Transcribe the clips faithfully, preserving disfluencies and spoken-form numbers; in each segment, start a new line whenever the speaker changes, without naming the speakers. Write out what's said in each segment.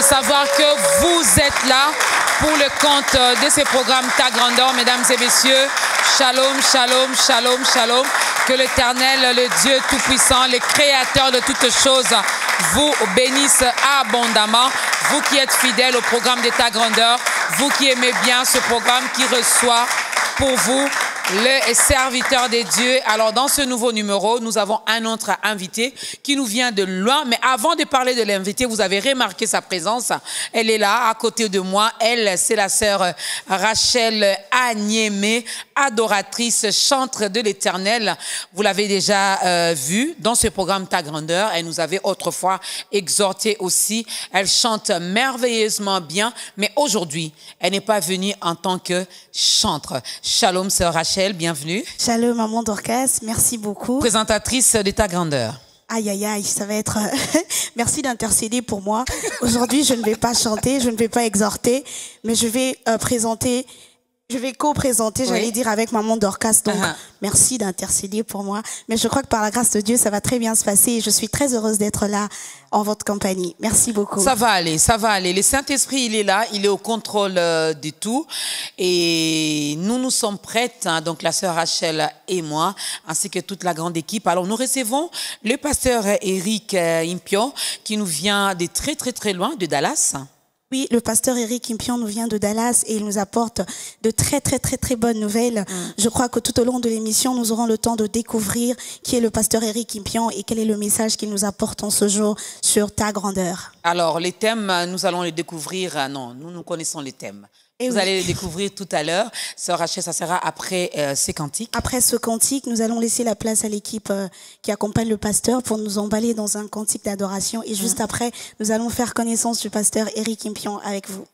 savoir que vous êtes là pour le compte de ces programmes Ta Grandeur, mesdames et messieurs. Shalom, shalom, shalom, shalom. Que l'Éternel, le Dieu Tout-Puissant, le Créateur de toutes choses, vous bénisse abondamment. Vous qui êtes fidèles au programme de Ta Grandeur, vous qui aimez bien ce programme qui reçoit pour vous le serviteur des dieux. Alors, dans ce nouveau numéro, nous avons un autre invité qui nous vient de loin. Mais avant de parler de l'invité, vous avez remarqué sa présence. Elle est là, à côté de moi. Elle, c'est la sœur Rachel Agnémé, adoratrice, chantre de l'Éternel. Vous l'avez déjà euh, vue dans ce programme Ta Grandeur. Elle nous avait autrefois exhorté aussi. Elle chante merveilleusement bien. Mais aujourd'hui, elle n'est pas venue en tant que chantre. Shalom, sœur Rachel. Bienvenue.
Shalom, maman Dorcas, merci beaucoup.
Présentatrice de Ta Grandeur.
Aïe, aïe, aïe, ça va être... Merci d'intercéder pour moi. Aujourd'hui, je ne vais pas chanter, je ne vais pas exhorter, mais je vais euh, présenter... Je vais co-présenter, oui. J'allais dire, avec maman Dorcas. Donc, uh-huh. Merci d'intercéder pour moi. Mais je crois que par la grâce de Dieu, ça va très bien se passer. Et je suis très heureuse d'être là en votre compagnie. Merci beaucoup.
Ça va aller, ça va aller. Le Saint-Esprit, il est là, il est au contrôle euh, de tout. Et nous, nous sommes prêtes, hein, donc la sœur Rachel et moi, ainsi que toute la grande équipe. Alors, nous recevons le pasteur Eric euh, Impion, qui nous vient de très, très, très loin, de Dallas.
Oui, le pasteur Eric Impion nous vient de Dallas et il nous apporte de très, très, très, très bonnes nouvelles. Mm. Je crois que tout au long de l'émission, nous aurons le temps de découvrir qui est le pasteur Eric Impion et quel est le message qu'il nous apporte en ce jour sur Ta Grandeur.
Alors, les thèmes, nous allons les découvrir. Non, nous, nous connaissons les thèmes. Et vous oui. allez les découvrir tout à l'heure. Sœur Rachel, ça sera après euh, ces cantiques.
Après ce cantique, nous allons laisser la place à l'équipe euh, qui accompagne le pasteur pour nous emballer dans un cantique d'adoration. Et juste mmh. après, nous allons faire connaissance du pasteur Eric Impion avec vous.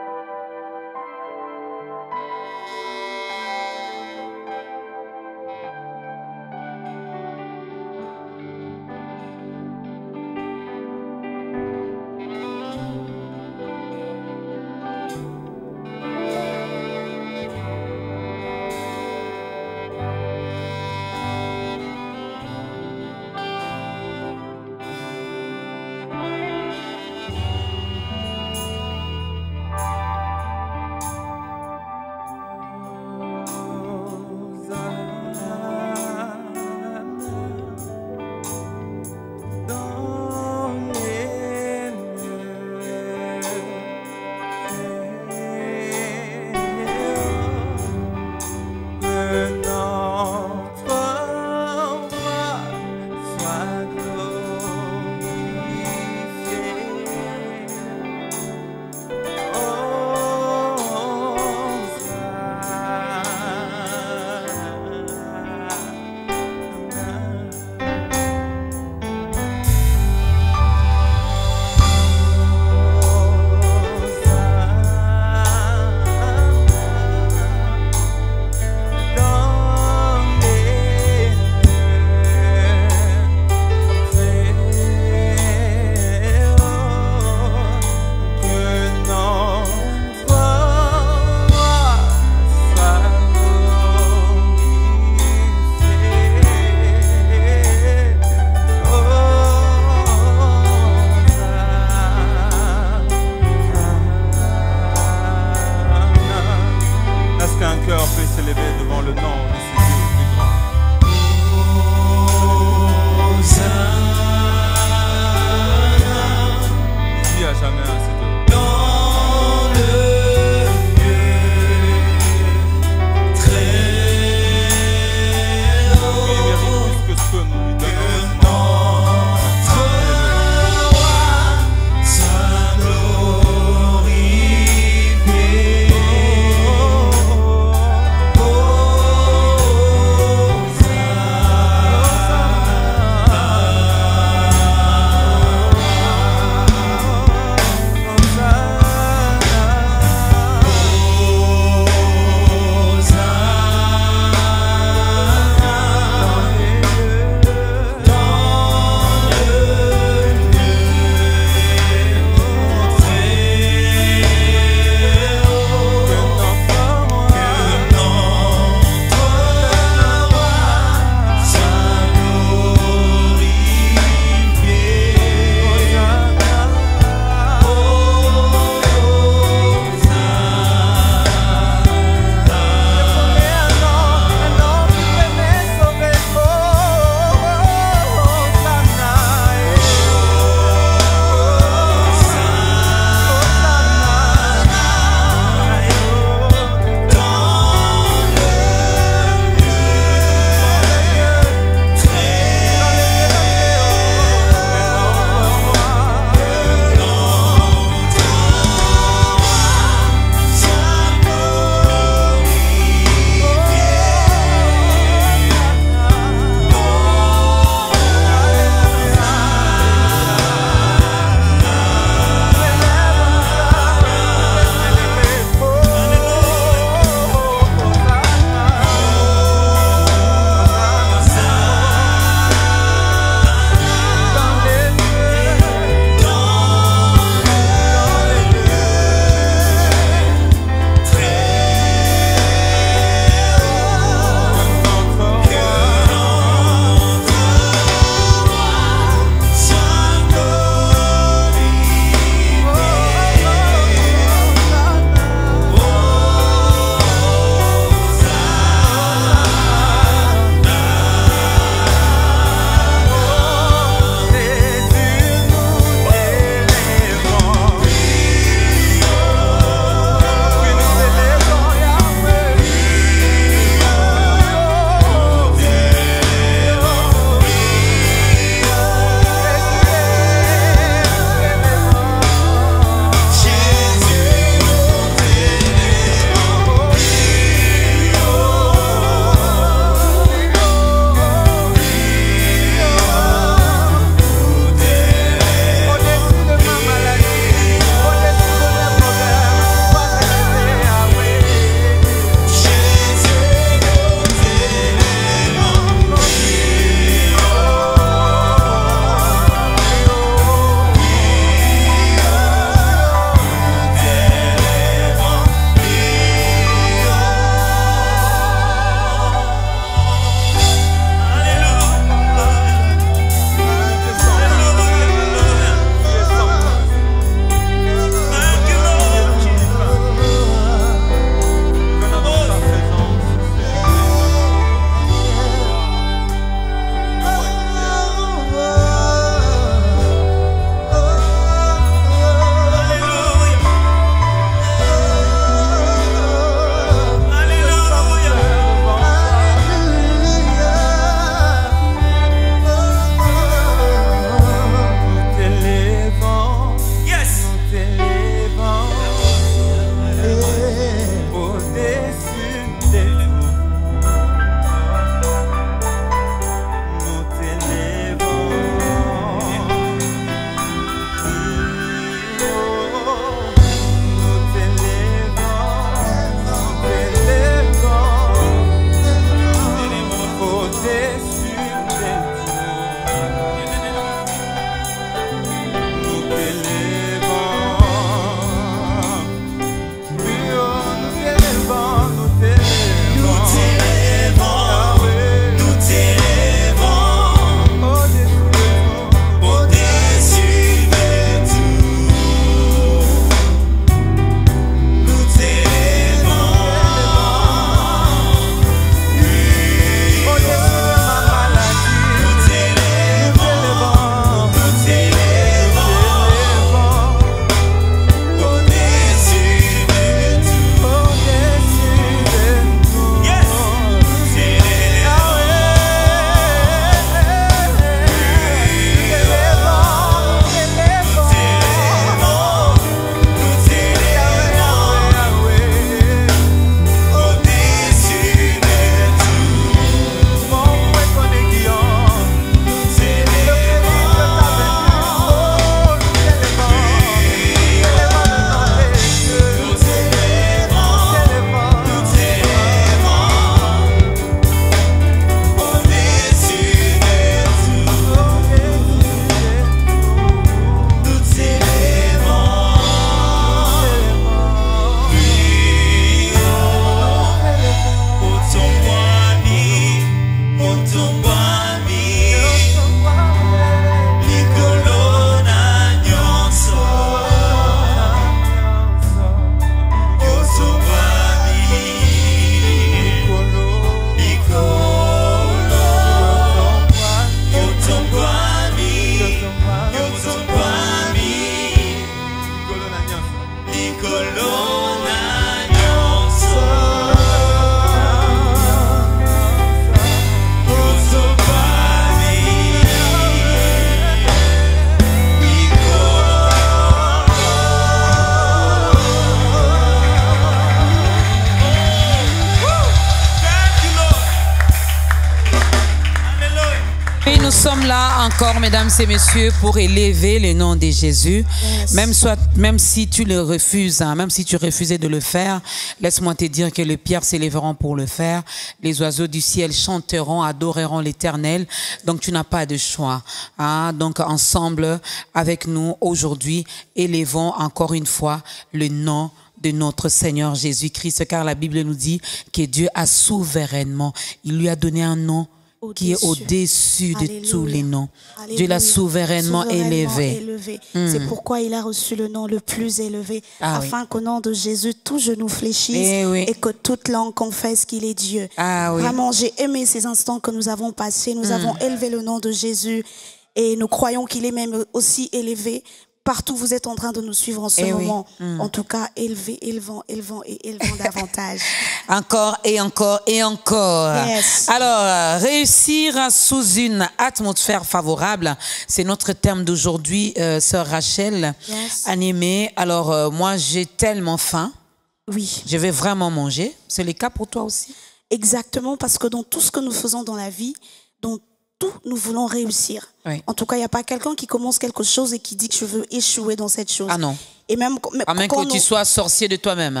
Nous sommes là encore, mesdames et messieurs, pour élever le nom de Jésus. Yes. Même, soit, même si tu le refuses, hein, même si tu refusais de le faire, laisse-moi te dire que les pierres s'élèveront pour le faire. Les oiseaux du ciel chanteront, adoreront l'Éternel. Donc tu n'as pas de choix. Hein. Donc ensemble, avec nous, aujourd'hui, élevons encore une fois le nom de notre Seigneur Jésus-Christ. Car la Bible nous dit que Dieu a souverainement, il lui a donné un nom qui est au-dessus de tous les noms. Alléluia. Dieu l'a souverainement, souverainement élevé. élevé.
Mm. C'est pourquoi il a reçu le nom le plus élevé, ah, afin oui. qu'au nom de Jésus, tout genou fléchisse et, oui. et que toute langue confesse qu'il est Dieu. Ah, oui. Vraiment, j'ai aimé ces instants que nous avons passés. Nous mm. avons élevé le nom de Jésus et nous croyons qu'il est même aussi élevé. Partout vous êtes en train de nous suivre en ce eh moment. Oui. Mm. En tout cas, élevez, élevons, élevons et élevons davantage.
Encore et encore et encore. Yes. Alors, réussir sous une atmosphère favorable, c'est notre thème d'aujourd'hui, euh, sœur Rachel, yes. animée. Alors, euh, moi, j'ai tellement faim.
Oui.
Je vais vraiment manger. C'est le cas pour toi aussi?
Exactement, parce que dans tout ce que nous faisons dans la vie, dans tout, nous voulons réussir. Oui. En tout cas, il n'y a pas quelqu'un qui commence quelque chose et qui dit que je veux échouer dans cette chose.
Ah non.
Et même,
à même que nous... tu sois sorcier de toi-même. Hein.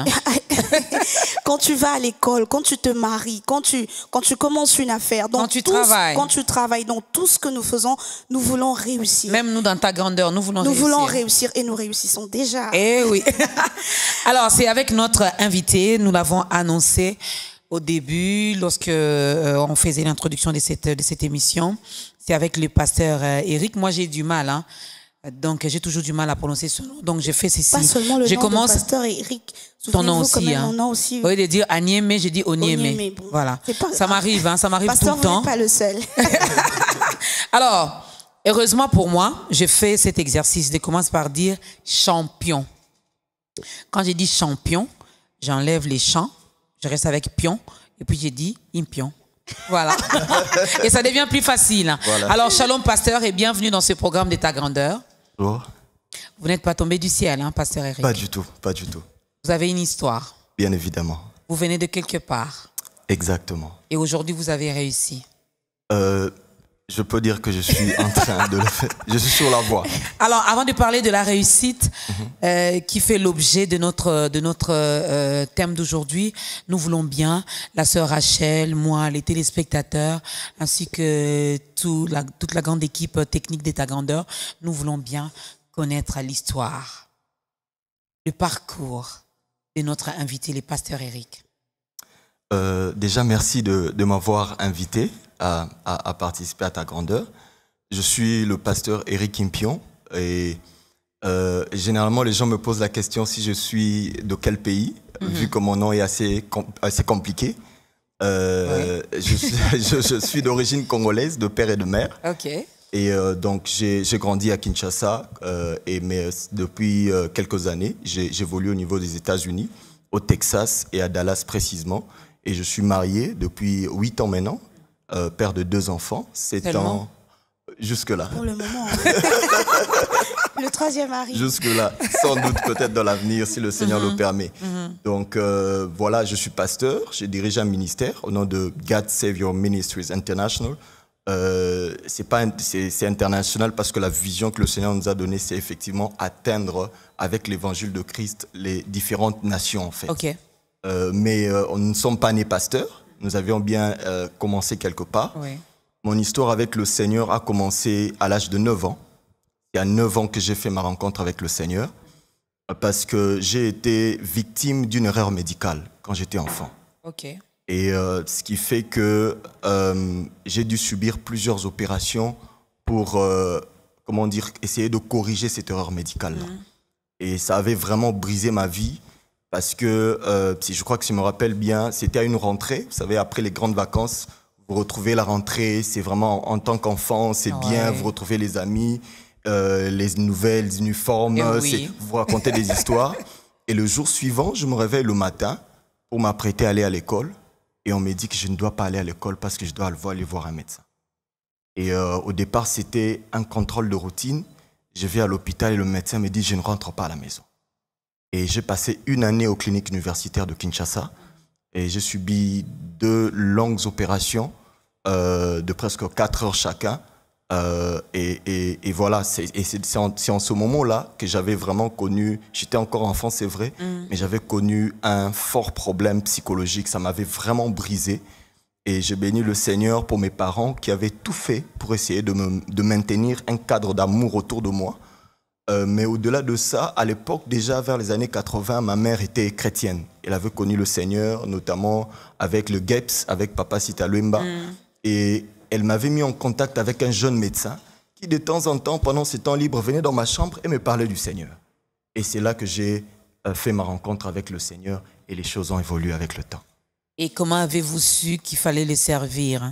Quand tu vas à l'école, quand tu te maries, quand tu, quand tu commences une affaire,
quand tu travailles,
quand tu travailles, dans tout ce que nous faisons, nous voulons réussir.
Même nous, dans ta grandeur, nous voulons
nous
réussir.
Nous voulons réussir et nous réussissons déjà.
Eh oui. Alors, c'est avec notre invité, nous l'avons annoncé au début, lorsque euh, on faisait l'introduction de cette, de cette émission. C'est avec le pasteur euh, Eric. Moi, j'ai du mal, hein. Donc, j'ai toujours du mal à prononcer son nom. Donc, j'ai fait ceci.
Pas seulement le
je
nom
commence...
du pasteur Eric.
Ton nom aussi, hein.
Mon nom aussi.
Au lieu de dire Aniémé, j'ai dit Oniémé. Bon, voilà. Pas... Ça m'arrive, hein. Ça m'arrive tout le temps.
Pasteur, vous n'êtes pas le seul.
Alors, heureusement pour moi, je fais cet exercice de commencer par dire champion. Quand j'ai dit champion, j'enlève les champs. Je reste avec pion, et puis j'ai dit impion. Voilà. Et ça devient plus facile. Voilà. Alors, shalom, pasteur, et bienvenue dans ce programme de ta grandeur.
Oh.
Vous n'êtes pas tombé du ciel, hein, pasteur Eric?
Pas du tout, pas du tout.
Vous avez une histoire?
Bien évidemment.
Vous venez de quelque part?
Exactement.
Et aujourd'hui, vous avez réussi?
euh, Je peux dire que je suis en train de le faire. Je suis sur la voie.
Alors, avant de parler de la réussite mm-hmm. euh, qui fait l'objet de notre, de notre euh, thème d'aujourd'hui, nous voulons bien, la sœur Rachel, moi, les téléspectateurs, ainsi que tout la, toute la grande équipe technique d'État Grandeur, nous voulons bien connaître l'histoire, le parcours de notre invité, le pasteur Eric.
Euh, déjà, merci de, de m'avoir invité à, à, à participer à ta grandeur. Je suis le pasteur Eric Impion et euh, généralement les gens me posent la question si je suis de quel pays, mm-hmm. vu que mon nom est assez, com assez compliqué. Euh, oui. je, suis, je, je suis d'origine congolaise, de père et de mère.
Ok.
Et euh, donc j'ai grandi à Kinshasa euh, et mais depuis euh, quelques années, j'évolue au niveau des États-Unis, au Texas et à Dallas précisément. Et je suis marié depuis huit ans maintenant, euh, père de deux enfants, sept ans jusque-là.
Pour le moment. Le troisième arrive.
Jusque-là, sans doute peut-être dans l'avenir si le Seigneur mm-hmm. le permet. Mm-hmm. Donc euh, voilà, je suis pasteur, je dirige un ministère au nom de God Save Your Ministries International. Euh, c'est pas c'est international parce que la vision que le Seigneur nous a donnée, c'est effectivement atteindre avec l'évangile de Christ les différentes nations en fait.
Ok.
Euh, mais euh, nous ne sommes pas nés pasteurs. Nous avions bien euh, commencé quelque part. Oui. Mon histoire avec le Seigneur a commencé à l'âge de neuf ans. C'est à neuf ans que j'ai fait ma rencontre avec le Seigneur parce que j'ai été victime d'une erreur médicale quand j'étais enfant.
Ok.
Et euh, ce qui fait que euh, j'ai dû subir plusieurs opérations pour, euh, comment dire, essayer de corriger cette erreur médicale-là. Mmh. Et ça avait vraiment brisé ma vie parce que, euh, si je crois que si je me rappelle bien, c'était à une rentrée. Vous savez, après les grandes vacances, vous retrouvez la rentrée, c'est vraiment en tant qu'enfant, c'est ouais. bien, vous retrouvez les amis, euh, les nouvelles uniformes, oui. vous vous racontez des histoires. Et le jour suivant, je me réveille le matin pour m'apprêter à aller à l'école. Et on me dit que je ne dois pas aller à l'école parce que je dois aller voir un médecin. Et euh, au départ, c'était un contrôle de routine. Je vais à l'hôpital et le médecin me dit « je ne rentre pas à la maison ». Et j'ai passé une année aux cliniques universitaires de Kinshasa. Et j'ai subi deux longues opérations euh, de presque quatre heures chacun. Euh, et, et, et voilà, c'est en, en ce moment-là que j'avais vraiment connu, j'étais encore enfant c'est vrai, mm. mais j'avais connu un fort problème psychologique, ça m'avait vraiment brisé. Et j'ai béni le Seigneur pour mes parents qui avaient tout fait pour essayer de, me, de maintenir un cadre d'amour autour de moi. Euh, mais au-delà de ça, à l'époque, déjà vers les années quatre-vingt, ma mère était chrétienne. Elle avait connu le Seigneur, notamment avec le G E P S, avec Papa Sita Luemba. Mm. Et elle m'avait mis en contact avec un jeune médecin qui, de temps en temps, pendant ses temps libres, venait dans ma chambre et me parlait du Seigneur. Et c'est là que j'ai euh, fait ma rencontre avec le Seigneur et les choses ont évolué avec le temps. Et
comment avez-vous su qu'il fallait les servir?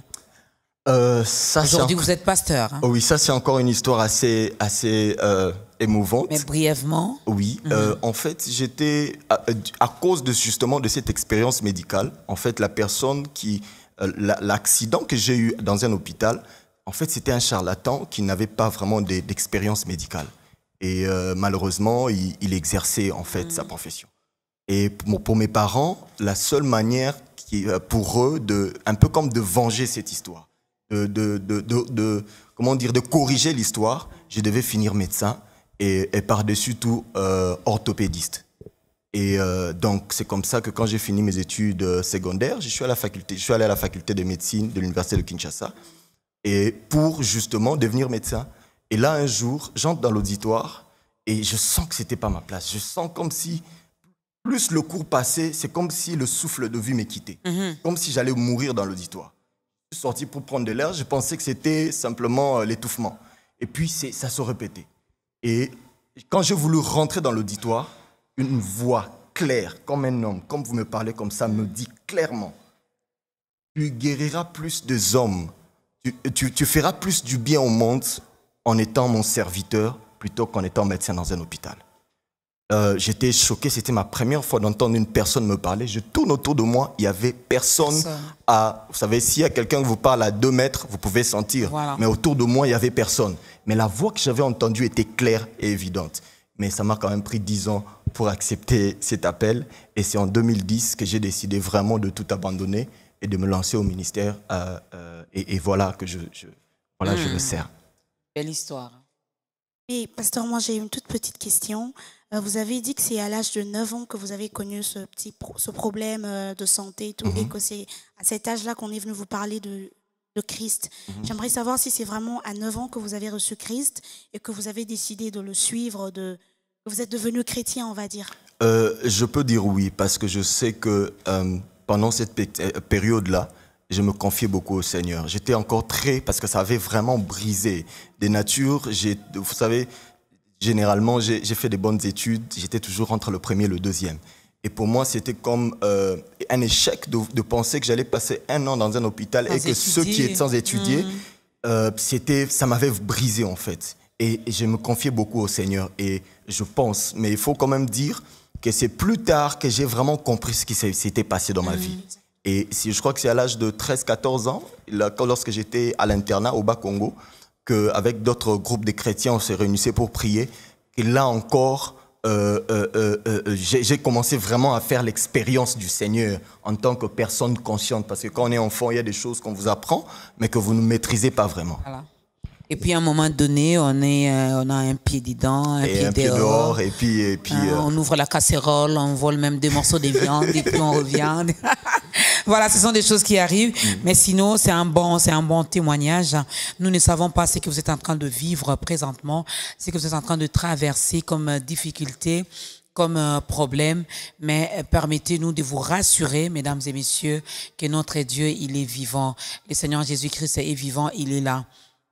euh,
Aujourd'hui, vous êtes pasteur. Hein?
Oh oui, ça, c'est encore une histoire assez, assez euh, émouvante.
Mais brièvement?
Oui. Mm-hmm. euh, en fait, j'étais, à, à cause de, justement de cette expérience médicale, en fait, la personne qui... Euh, l'accident que j'ai eu dans un hôpital, en fait, c'était un charlatan qui n'avait pas vraiment d'expérience médicale. Et euh, malheureusement, il, il exerçait en fait mmh. sa profession. Et pour, pour mes parents, la seule manière qui, pour eux, de, un peu comme de venger cette histoire, de, de, de, de, de, comment dire, de corriger l'histoire, je devais finir médecin et, et par-dessus tout euh, orthopédiste. Et euh, donc, c'est comme ça que quand j'ai fini mes études euh, secondaires, je suis, à la faculté, je suis allé à la faculté de médecine de l'université de Kinshasa et pour justement devenir médecin. Et là, un jour, j'entre dans l'auditoire et je sens que ce n'était pas ma place. Je sens comme si, plus le cours passait, c'est comme si le souffle de vie me quittait. Mm-hmm. Comme si j'allais mourir dans l'auditoire. Je suis sorti pour prendre de l'air, je pensais que c'était simplement euh, l'étouffement. Et puis, ça se répétait. Et quand j'ai voulu rentrer dans l'auditoire, une voix claire, comme un homme, comme vous me parlez comme ça, me dit clairement, tu guériras plus des hommes, tu, tu, tu feras plus du bien au monde en étant mon serviteur plutôt qu'en étant médecin dans un hôpital. Euh, J'étais choqué, c'était ma première fois d'entendre une personne me parler. Je tourne autour de moi, il n'y avait personne Personne. à... Vous savez, s'il y a quelqu'un qui vous parle à deux mètres, vous pouvez sentir. Voilà. Mais autour de moi, il n'y avait personne. Mais la voix que j'avais entendue était claire et évidente. Mais ça m'a quand même pris dix ans pour accepter cet appel. Et c'est en deux mille dix que j'ai décidé vraiment de tout abandonner et de me lancer au ministère. Euh, euh, et, et voilà que je, je, voilà, mmh. je le sers.
Belle histoire.
Et pasteur, moi j'ai une toute petite question. Euh, vous avez dit que c'est à l'âge de neuf ans que vous avez connu ce, petit pro, ce problème euh, de santé et tout, mmh. et que c'est à cet âge-là qu'on est venu vous parler de, de Christ. Mmh. J'aimerais savoir si c'est vraiment à neuf ans que vous avez reçu Christ et que vous avez décidé de le suivre, de, que vous êtes devenu chrétien, on va dire.
Euh, je peux dire oui, parce que je sais que euh, pendant cette période-là, je me confiais beaucoup au Seigneur. J'étais encore très... Parce que ça avait vraiment brisé des natures. Vous savez, généralement, j'ai fait des bonnes études. J'étais toujours entre le premier et le deuxième. Et pour moi, c'était comme euh, un échec de, de penser que j'allais passer un an dans un hôpital sans et que étudier. Ceux qui étaient sans étudier, mmh. euh, c'était, ça m'avait brisé en fait. Et, et je me confiais beaucoup au Seigneur. Et je pense, mais il faut quand même dire que c'est plus tard que j'ai vraiment compris ce qui s'était passé dans ma mmh. vie. Et si, je crois que c'est à l'âge de treize quatorze ans, là, lorsque j'étais à l'internat au Bas-Congo, qu'avec d'autres groupes de chrétiens, on s'est réunissait pour prier. Et là encore, euh, euh, euh, euh, j'ai commencé vraiment à faire l'expérience du Seigneur en tant que personne consciente. Parce que quand on est enfant, il y a des choses qu'on vous apprend, mais que vous ne maîtrisez pas vraiment. Voilà.
Et puis à un moment donné, on, est, euh, on a un pied dedans, un,
et
pied,
un pied dehors. dehors. Et puis, et puis,
hein,
euh...
on ouvre la casserole, on vole même des morceaux de viande et puis on revient. Voilà, ce sont des choses qui arrivent. Mmh. Mais sinon, c'est un, bon, c'est un bon témoignage. Nous ne savons pas ce que vous êtes en train de vivre présentement, ce que vous êtes en train de traverser comme difficulté, comme euh, problème, mais euh, permettez-nous de vous rassurer, mesdames et messieurs, que notre Dieu, il est vivant. Le Seigneur Jésus-Christ est vivant, il est là.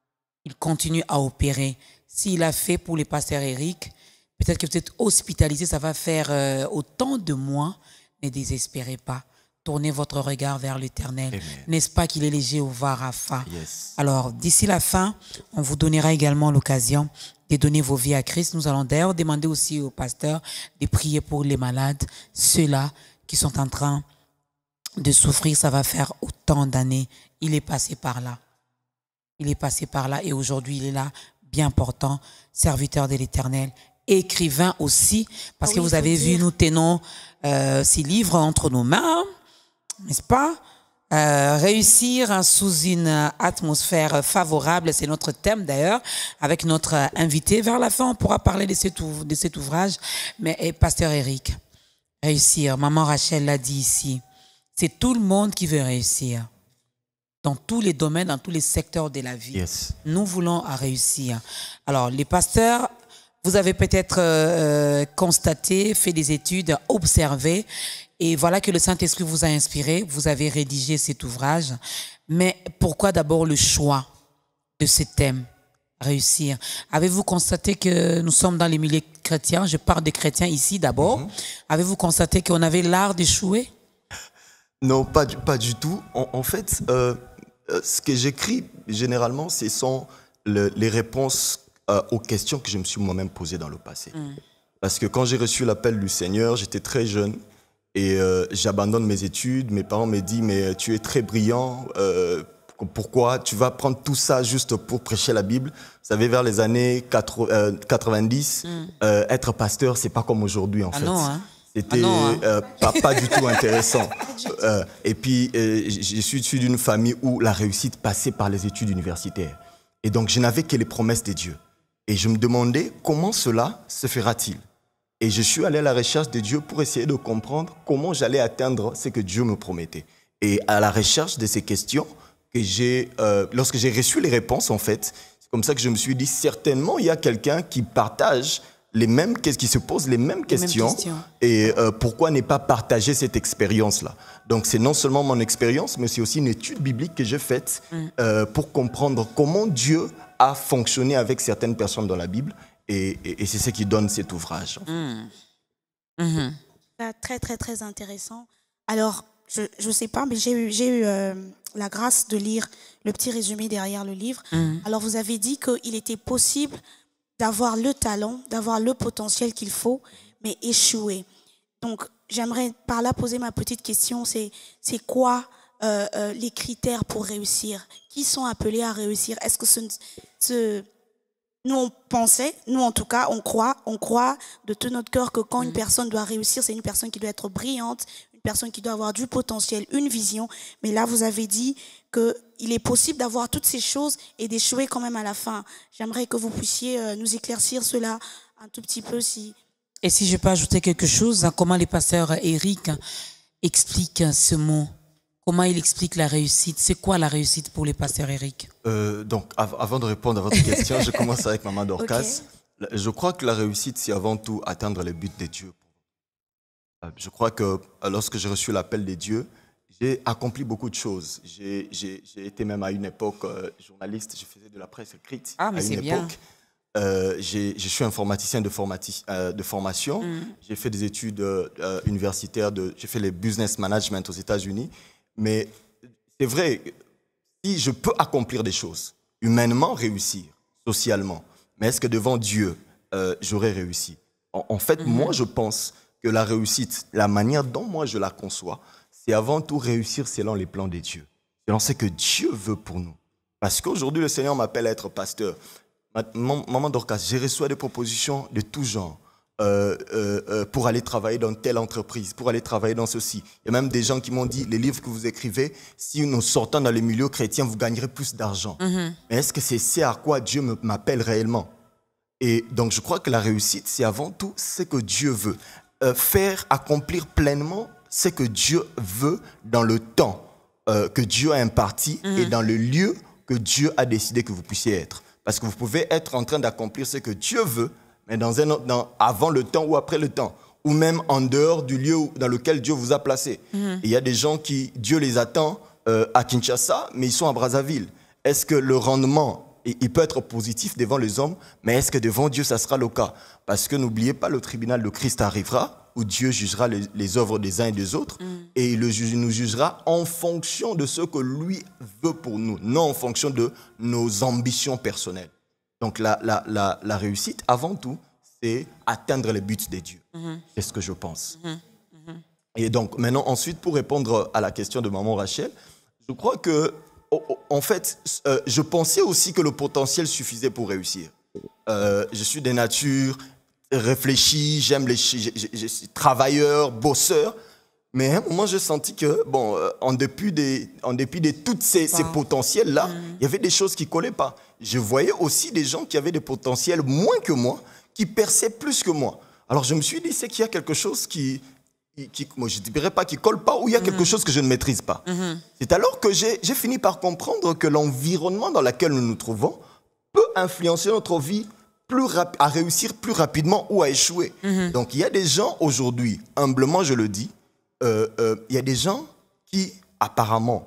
Il continue à opérer. S'il a fait pour le pasteur Eric, peut-être que vous êtes hospitalisé, ça va faire euh, autant de mois. Ne désespérez pas. Tournez votre regard vers l'Éternel. N'est-ce pas qu'il est le Jéhovah Rapha? Yes. Alors, d'ici la fin, on vous donnera également l'occasion de donner vos vies à Christ. Nous allons d'ailleurs demander aussi au pasteur de prier pour les malades, ceux-là qui sont en train de souffrir. Ça va faire autant d'années. Il est passé par là. Il est passé par là et aujourd'hui il est là, bien portant, serviteur de l'Éternel, écrivain aussi, parce
oui,
que vous avez vu, nous tenons euh, ces livres entre nos mains, n'est-ce pas? Euh, réussir sous une atmosphère favorable, c'est notre thème d'ailleurs, avec notre invité. Vers la fin, on pourra parler de cet, ouv de cet ouvrage, mais et Pasteur Eric, réussir, maman Rachel l'a dit ici, c'est tout le monde qui veut réussir. Dans tous les domaines, dans tous les secteurs de la vie.
Yes.
Nous voulons réussir. Alors, les pasteurs, vous avez peut-être euh, constaté, fait des études, observé, et voilà que le Saint-Esprit vous a inspiré, vous avez rédigé cet ouvrage. Mais pourquoi d'abord le choix de ce thème, réussir? Avez-vous constaté que nous sommes dans les milieux chrétiens? Je parle des chrétiens ici d'abord. Mm-hmm. Avez-vous constaté qu'on avait l'art d'échouer?
Non, pas du, pas du tout. En, en fait... Euh... Ce que j'écris, généralement, ce sont le, les réponses euh, aux questions que je me suis moi-même posées dans le passé. Mm. Parce que quand j'ai reçu l'appel du Seigneur, j'étais très jeune et euh, j'abandonne mes études. Mes parents me disent « mais tu es très brillant, euh, pourquoi tu vas prendre tout ça juste pour prêcher la Bible ?» Vous savez, vers les années quatre-vingt-dix, mm. euh, être pasteur, c'est pas comme aujourd'hui en
ah
fait.
Non, hein.
C'était
ah non, hein.
euh, pas, pas du tout intéressant. Euh, et puis, euh, je suis issu d'une famille où la réussite passait par les études universitaires. Et donc, je n'avais que les promesses de Dieu. Et je me demandais comment cela se fera-t-il. Et je suis allé à la recherche de Dieu pour essayer de comprendre comment j'allais atteindre ce que Dieu me promettait. Et à la recherche de ces questions, que j'ai, euh, lorsque j'ai reçu les réponses, en fait, c'est comme ça que je me suis dit, certainement, il y a quelqu'un qui partage les mêmes, qu'est-ce qui se pose les mêmes questions,
mêmes questions.
Et euh, pourquoi ne pas partager cette expérience-là? Donc c'est non seulement mon expérience, mais c'est aussi une étude biblique que j'ai faite mm. euh, pour comprendre comment Dieu a fonctionné avec certaines personnes dans la Bible, et, et, et c'est ce qui donne cet ouvrage.
Mm. Mm-hmm.
Très très très intéressant. Alors je je sais pas, mais j'ai eu j'ai eu euh, la grâce de lire le petit résumé derrière le livre. Mm. Alors vous avez dit qu'il était possible d'avoir le talent, d'avoir le potentiel qu'il faut, mais échouer. Donc, j'aimerais par là poser ma petite question, c'est c'est quoi euh, euh, les critères pour réussir? Qui sont appelés à réussir? Est-ce que ce, ce, nous on pensait, nous en tout cas, on croit, on croit de tout notre cœur que quand une personne doit réussir, c'est une personne qui doit être brillante, une personne qui doit avoir du potentiel, une vision. Mais là, vous avez dit qu'il est possible d'avoir toutes ces choses et d'échouer quand même à la fin. J'aimerais que vous puissiez euh, nous éclaircir cela un tout petit peu. Si...
Et si je peux ajouter quelque chose, comment les pasteurs Eric expliquent ce mot? Comment il explique la réussite? C'est quoi la réussite pour les pasteurs Eric?
euh, Donc, av avant de répondre à votre question, je commence avec Maman Dorcas. Okay. Je crois que la réussite, c'est avant tout atteindre les buts de Dieu. Je crois que lorsque j'ai reçu l'appel de Dieu, j'ai accompli beaucoup de choses. J'ai été même à une époque euh, journaliste, je faisais de la presse écrite.
Ah, mais
c'est
bien.
Euh, je suis informaticien de, formati euh, de formation. Mm. J'ai fait des études euh, universitaires, j'ai fait le business management aux États-Unis. Mais c'est vrai, si je peux accomplir des choses, humainement réussir, socialement, mais est-ce que devant Dieu, euh, j'aurais réussi? En, en fait, mm-hmm. moi, je pense que la réussite, la manière dont moi je la conçois, c'est avant tout réussir selon les plans de Dieu, selon ce que Dieu veut pour nous. Parce qu'aujourd'hui, le Seigneur m'appelle à être pasteur. Maman Dorcas, j'ai reçu des propositions de tout genre euh, euh, euh, pour aller travailler dans telle entreprise, pour aller travailler dans ceci. Il y a même des gens qui m'ont dit, les livres que vous écrivez, si nous sortons dans les milieux chrétiens, vous gagnerez plus d'argent. Mm-hmm. Mais est-ce que c'est ce à quoi Dieu m'appelle réellement? Et donc, je crois que la réussite, c'est avant tout ce que Dieu veut. Euh, faire accomplir pleinement ce que Dieu veut dans le temps euh, que Dieu a imparti mmh. et dans le lieu que Dieu a décidé que vous puissiez être. Parce que vous pouvez être en train d'accomplir ce que Dieu veut, mais dans un, dans, avant le temps ou après le temps, ou même en dehors du lieu dans lequel Dieu vous a placé. Mmh. Il y a des gens qui, Dieu les attend euh, à Kinshasa, mais ils sont à Brazzaville. Est-ce que le rendement, il peut être positif devant les hommes, mais est-ce que devant Dieu, ça sera le cas? Parce que n'oubliez pas, le tribunal de Christ arrivera, où Dieu jugera les, les œuvres des uns et des autres, mm. et il le, nous jugera en fonction de ce que lui veut pour nous, non en fonction de nos ambitions personnelles. Donc la, la, la, la réussite, avant tout, c'est atteindre les buts des dieux. Mm-hmm. C'est ce que je pense. Mm-hmm. Mm-hmm. Et donc, maintenant, ensuite, pour répondre à la question de maman Rachel, je crois que, en fait, euh, je pensais aussi que le potentiel suffisait pour réussir. Euh, je suis de nature réfléchie, j'aime les, je, je, je suis travailleur, bosseur. Mais à un moment, j'ai senti que, bon, euh, en dépit de, en dépit de tous ces, wow. ces potentiels-là, mm. il y avait des choses qui ne collaient pas. Je voyais aussi des gens qui avaient des potentiels moins que moi, qui perçaient plus que moi. Alors, je me suis dit, c'est qu'il y a quelque chose qui, qui, qui moi, je ne dirais pas qui ne colle pas, ou il y a mm. quelque chose que je ne maîtrise pas. Mm-hmm. C'est alors que j'ai, j'ai fini par comprendre que l'environnement dans lequel nous nous trouvons peut influencer notre vie plus rap- à réussir plus rapidement ou à échouer. Mm-hmm. Donc, il y a des gens aujourd'hui, humblement, je le dis, il euh, euh, y a des gens qui, apparemment,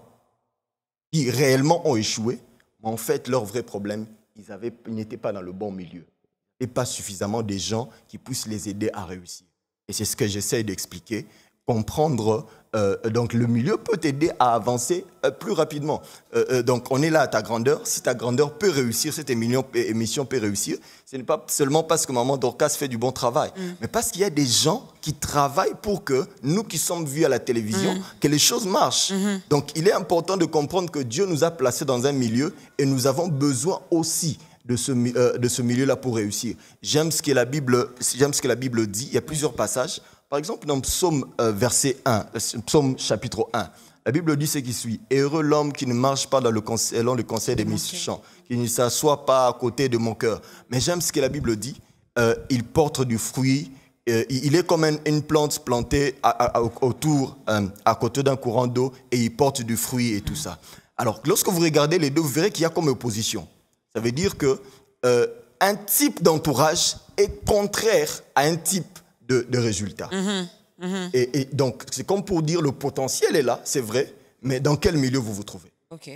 qui réellement ont échoué, mais en fait, leur vrai problème, ils, avaient, ils n'étaient pas dans le bon milieu. Et pas suffisamment des gens qui puissent les aider à réussir. Et c'est ce que j'essaie d'expliquer. Comprendre, euh, donc le milieu peut t'aider à avancer euh, plus rapidement. Euh, euh, donc on est là à ta grandeur. Si ta grandeur peut réussir, cette émission, émission peut réussir, ce n'est pas seulement parce que maman Dorcas fait du bon travail, mm. mais parce qu'il y a des gens qui travaillent pour que nous qui sommes vus à la télévision, mm. que les choses marchent. Mm-hmm. Donc il est important de comprendre que Dieu nous a placés dans un milieu et nous avons besoin aussi de ce, euh, de ce milieu-là pour réussir. J'aime ce que la Bible, j'aime ce que la Bible dit. Il y a plusieurs passages. Par exemple, dans Psaume, euh, verset un, Psaume chapitre un, la Bible dit ce qui suit. « Heureux l'homme qui ne marche pas dans le conseil, selon le conseil des méchants, qui ne s'assoit pas à côté de mon cœur. » Mais j'aime ce que la Bible dit. Euh, il porte du fruit. Euh, il est comme une, une plante plantée à, à, autour, euh, à côté d'un courant d'eau, et il porte du fruit et tout ça. Alors, lorsque vous regardez les deux, vous verrez qu'il y a comme opposition. Ça veut dire que euh, un type d'entourage est contraire à un type De, de résultats. Mmh, mmh. Et, et donc, c'est comme pour dire, le potentiel est là, c'est vrai, mais dans quel milieu vous vous trouvez? Ok.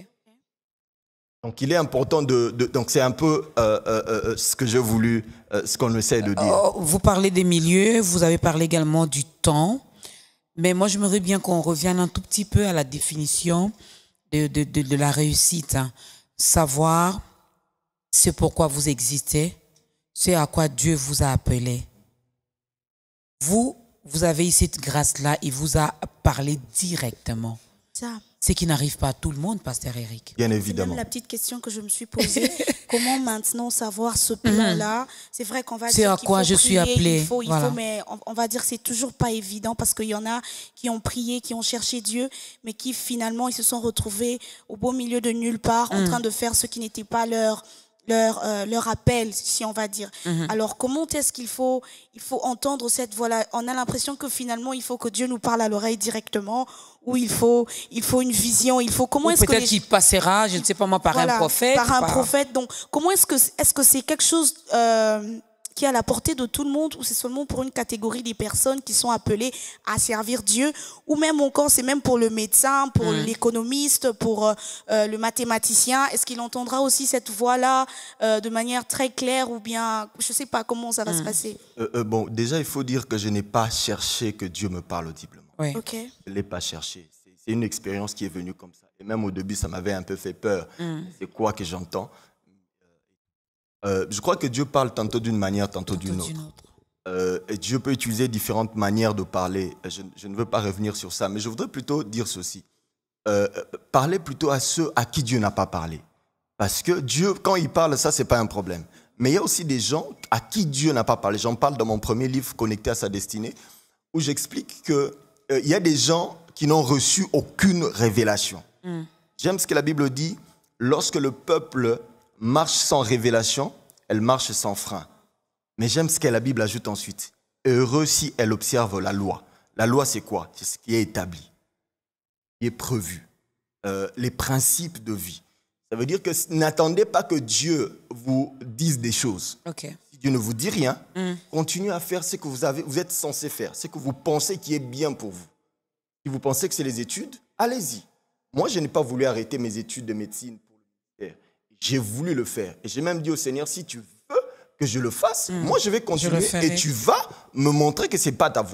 Donc, il est important de... de donc, c'est un peu euh, euh, ce que j'ai voulu, euh, ce qu'on essaie de dire.
Euh, vous parlez des milieux, vous avez parlé également du temps, mais moi, j'aimerais bien qu'on revienne un tout petit peu à la définition de, de, de, de la réussite. Hein. Savoir c'est pourquoi vous existez, c'est à quoi Dieu vous a appelé. Vous, vous avez eu cette grâce-là, il vous a parlé directement. Ça. Ce qui n'arrive pas à tout le monde, Pasteur Eric.
Bien évidemment.
C'est même la petite question que je me suis posée. Comment maintenant savoir ce plan-là? C'est vrai qu'on va
c'est
dire
à
qu'il
quoi
faut
je
prier,
suis appelée.
il faut, il
voilà.
faut, mais on, on va dire que c'est toujours pas évident parce qu'il y en a qui ont prié, qui ont cherché Dieu, mais qui finalement ils se sont retrouvés au beau milieu de nulle part, mm. en train de faire ce qui n'était pas leur leur euh, leur appel, si on va dire. Mm-hmm. Alors comment est-ce qu'il faut il faut entendre cette voix-là? On a l'impression que finalement il faut que Dieu nous parle à l'oreille directement, ou il faut il faut une vision, il faut comment
ou
est-ce
peut-être
que les...
qu'il passera, je ne sais pas moi, par voilà, un prophète,
par un
par...
prophète. Donc comment est-ce que est-ce que c'est quelque chose euh, qui est à la portée de tout le monde, ou c'est seulement pour une catégorie des personnes qui sont appelées à servir Dieu, ou même encore c'est même pour le médecin, pour mmh. l'économiste, pour euh, le mathématicien? Est-ce qu'il entendra aussi cette voix-là euh, de manière très claire, ou bien je ne sais pas comment ça va mmh. se passer?
euh, euh, Bon, déjà il faut dire que je n'ai pas cherché que Dieu me parle audiblement.
Oui.
Okay.
Je ne l'ai pas cherché. C'est, c'est une expérience qui est venue comme ça. Et même au début, ça m'avait un peu fait peur. Mmh. C'est quoi que j'entends? Euh, je crois que Dieu parle tantôt d'une manière, tantôt, tantôt d'une autre. autre. Euh, et Dieu peut utiliser différentes manières de parler. Je, je ne veux pas revenir sur ça, mais je voudrais plutôt dire ceci. Euh, parler plutôt à ceux à qui Dieu n'a pas parlé. Parce que Dieu, quand il parle, ça, ce n'est pas un problème. Mais il y a aussi des gens à qui Dieu n'a pas parlé. J'en parle dans mon premier livre, Connecté à sa destinée, où j'explique qu'il euh, y a des gens qui n'ont reçu aucune révélation. Mm. J'aime ce que la Bible dit. Lorsque le peuple marche sans révélation, elle marche sans frein. Mais j'aime ce que la Bible ajoute ensuite. Heureux si elle observe la loi. La loi, c'est quoi? C'est ce qui est établi, qui est prévu. Euh, les principes de vie. Ça veut dire que n'attendez pas que Dieu vous dise des choses.
Okay.
Si Dieu ne vous dit rien, mm. continuez à faire ce que vous, avez, vous êtes censé faire, ce que vous pensez qui est bien pour vous. Si vous pensez que c'est les études, allez-y. Moi, je n'ai pas voulu arrêter mes études de médecine pour le ministère. J'ai voulu le faire. Et j'ai même dit au Seigneur, si tu veux que je le fasse, mmh. moi je vais continuer je et tu vas me montrer que ce n'est pas ta voie.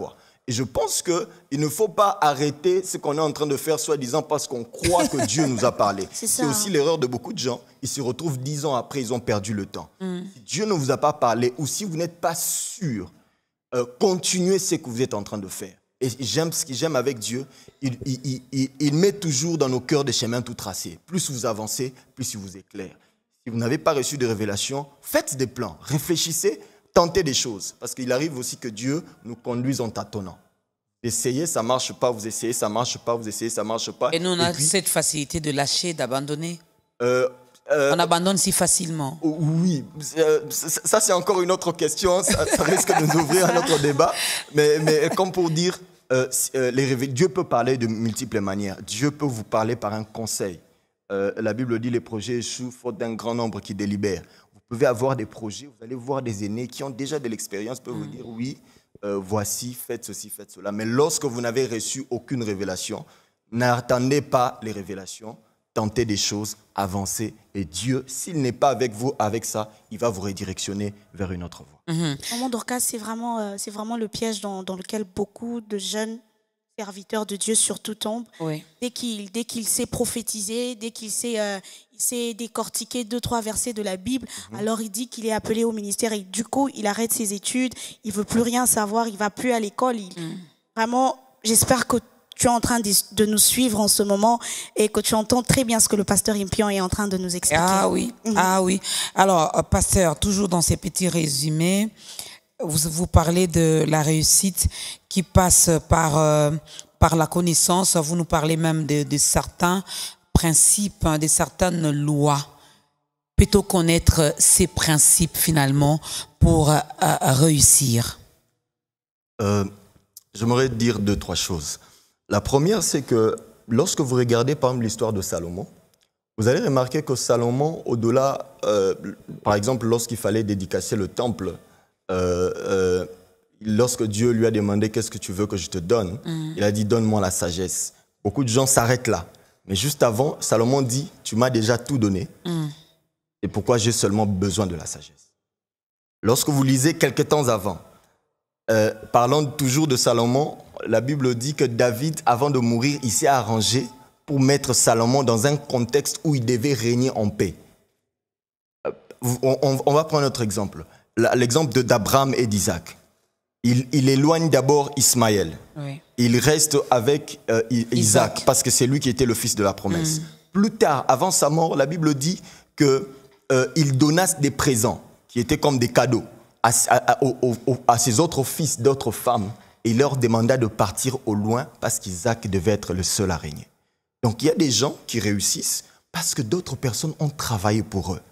Et je pense qu'il ne faut pas arrêter ce qu'on est en train de faire, soi-disant parce qu'on croit que Dieu nous a parlé. C'est aussi l'erreur de beaucoup de gens. Ils se retrouvent dix ans après, ils ont perdu le temps. Mm. Si Dieu ne vous a pas parlé, ou si vous n'êtes pas sûr, euh, continuez ce que vous êtes en train de faire. Et j'aime ce que j'aime avec Dieu, il, il, il, il met toujours dans nos cœurs des chemins tout tracés. Plus vous avancez, plus il vous éclaire. Si vous n'avez pas reçu de révélation, faites des plans, réfléchissez, tentez des choses. Parce qu'il arrive aussi que Dieu nous conduise en tâtonnant. Vous essayez, ça ne marche pas, vous essayez, ça ne marche pas, vous essayez, ça ne marche pas.
Et nous, on a
puis,
cette facilité de lâcher, d'abandonner.
Euh, euh,
on abandonne si facilement.
Oui, euh, ça, ça c'est encore une autre question, ça, ça risque de nous ouvrir un autre débat. Mais, mais comme pour dire, euh, les révé- Dieu peut parler de multiples manières. Dieu peut vous parler par un conseil. Euh, la Bible dit les projets échouent faute d'un grand nombre qui délibèrent. Vous pouvez avoir des projets, vous allez voir des aînés qui ont déjà de l'expérience, peuvent mmh. vous dire oui, euh, voici, faites ceci, faites cela. Mais lorsque vous n'avez reçu aucune révélation, n'attendez pas les révélations, tentez des choses, avancez. Et Dieu, s'il n'est pas avec vous, avec ça, il va vous redirectionner vers une autre voie.
Mmh. Maman Dorcas, c'est vraiment, euh, c'est vraiment le piège dans, dans lequel beaucoup de jeunes serviteur de Dieu surtout tombe. Oui. Dès qu'il dès qu'il sait prophétiser, dès qu'il sait, euh, il sait décortiquer deux, trois versets de la Bible, mm-hmm. alors il dit qu'il est appelé au ministère et du coup, il arrête ses études, il veut plus rien savoir, il va plus à l'école. Il... Mm. Vraiment, j'espère que tu es en train de, de nous suivre en ce moment et que tu entends très bien ce que le pasteur Impian est en train de nous expliquer.
Ah oui, mm-hmm. ah oui. Alors, pasteur, toujours dans ces petits résumés, Vous, vous parlez de la réussite qui passe par, euh, par la connaissance. Vous nous parlez même de, de certains principes, hein, de certaines lois. Peut-on connaître ces principes finalement pour euh, réussir?
euh, J'aimerais dire deux, trois choses. La première, c'est que lorsque vous regardez par exemple l'histoire de Salomon, vous allez remarquer que Salomon, au-delà, euh, par exemple, lorsqu'il fallait dédicacer le temple, Euh, euh, lorsque Dieu lui a demandé qu'est-ce que tu veux que je te donne, mm. il a dit donne-moi la sagesse. Beaucoup de gens s'arrêtent là. Mais juste avant, Salomon dit tu m'as déjà tout donné. Mm. Et pourquoi j'ai seulement besoin de la sagesse? Lorsque vous lisez quelques temps avant, euh, parlant toujours de Salomon, la Bible dit que David, avant de mourir, il s'est arrangé pour mettre Salomon dans un contexte où il devait régner en paix. Euh, on, on, on va prendre notre exemple. L'exemple d'Abraham et d'Isaac. Il, il éloigne d'abord Ismaël. Oui. Il reste avec euh, Isaac, Isaac, parce que c'est lui qui était le fils de la promesse. Mm. Plus tard, avant sa mort, la Bible dit qu'il euh, donna des présents qui étaient comme des cadeaux à, à, à, à, à ses autres fils d'autres femmes et il leur demanda de partir au loin parce qu'Isaac devait être le seul à régner. Donc il y a des gens qui réussissent parce que d'autres personnes ont travaillé pour eux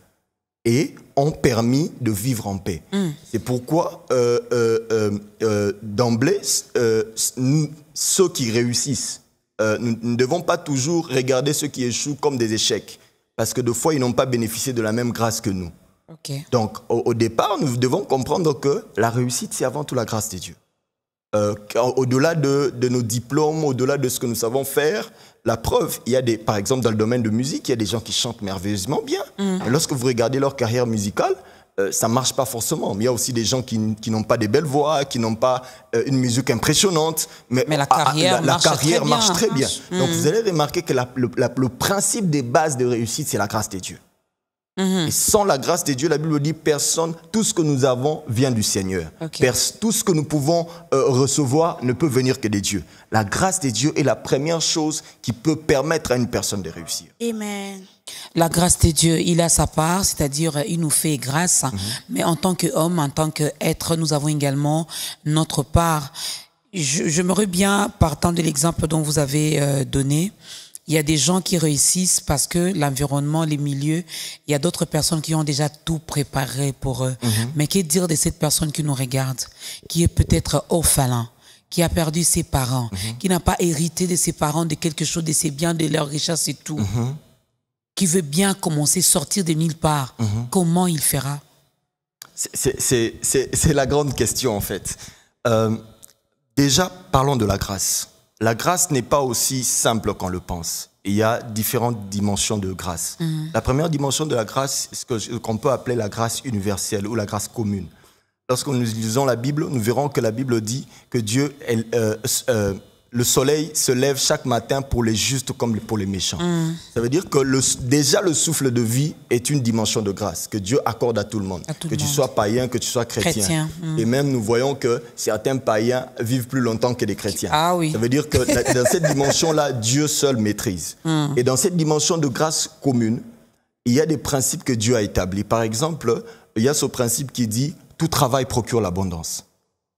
et ont permis de vivre en paix. Mm. C'est pourquoi, euh, euh, euh, euh, d'emblée, euh, nous, ceux qui réussissent, euh, nous ne devons pas toujours regarder ceux qui échouent comme des échecs, parce que des fois, ils n'ont pas bénéficié de la même grâce que nous. Okay. Donc, au, au départ, nous devons comprendre que la réussite, c'est avant tout la grâce de Dieu. Euh, au-delà de, de nos diplômes, au-delà de ce que nous savons faire, la preuve, il y a des, par exemple dans le domaine de musique, il y a des gens qui chantent merveilleusement bien. Mm. Mais lorsque vous regardez leur carrière musicale, euh, ça ne marche pas forcément. Mais il y a aussi des gens qui, qui n'ont pas des belles voix, qui n'ont pas euh, une musique impressionnante. Mais,
mais la carrière,
à, la,
marche,
la carrière
très
marche très bien.
Mm.
Donc vous allez remarquer que la, le, la, le principe des bases de réussite, c'est la grâce de Dieu. Mm-hmm. Et sans la grâce de Dieu, la Bible dit personne, tout ce que nous avons vient du Seigneur. Okay. Pers- tout ce que nous pouvons euh, recevoir ne peut venir que de Dieu. La grâce de Dieu est la première chose qui peut permettre à une personne de réussir.
Amen.
La grâce de Dieu, il a sa part, c'est-à-dire il nous fait grâce, mm-hmm. mais en tant qu'homme, en tant qu'être, nous avons également notre part. Je, je me rends bien partant de l'exemple dont vous avez euh, donné. Il y a des gens qui réussissent parce que l'environnement, les milieux, il y a d'autres personnes qui ont déjà tout préparé pour eux. Mm-hmm. Mais que dire de cette personne qui nous regarde, qui est peut-être orphelin, qui a perdu ses parents, mm-hmm. qui n'a pas hérité de ses parents, de quelque chose, de ses biens, de leur richesse et tout, mm-hmm. qui veut bien commencer à sortir de nulle part. Mm-hmm. Comment il fera?
c'est, c'est, c'est, c'est la grande question en fait. Euh, déjà, parlons de la grâce. La grâce n'est pas aussi simple qu'on le pense. Il y a différentes dimensions de grâce. Mmh. La première dimension de la grâce, c'est ce qu'on peut appeler la grâce universelle ou la grâce commune. lorsque nous lisons la Bible, nous verrons que la Bible dit que Dieu, elle, euh, euh, le soleil se lève chaque matin pour les justes comme pour les méchants. Mm. Ça veut dire que le, déjà le souffle de vie est une dimension de grâce que Dieu accorde à tout le monde. Tout que le tu monde. sois païen, que tu sois chrétien. chrétien. Mm. Et même nous voyons que certains païens vivent plus longtemps que les chrétiens. Ah, oui. Ça veut dire que dans cette dimension-là, Dieu seul maîtrise. Mm. Et dans cette dimension de grâce commune, il y a des principes que Dieu a établis. Par exemple, il y a ce principe qui dit « tout travail procure l'abondance ».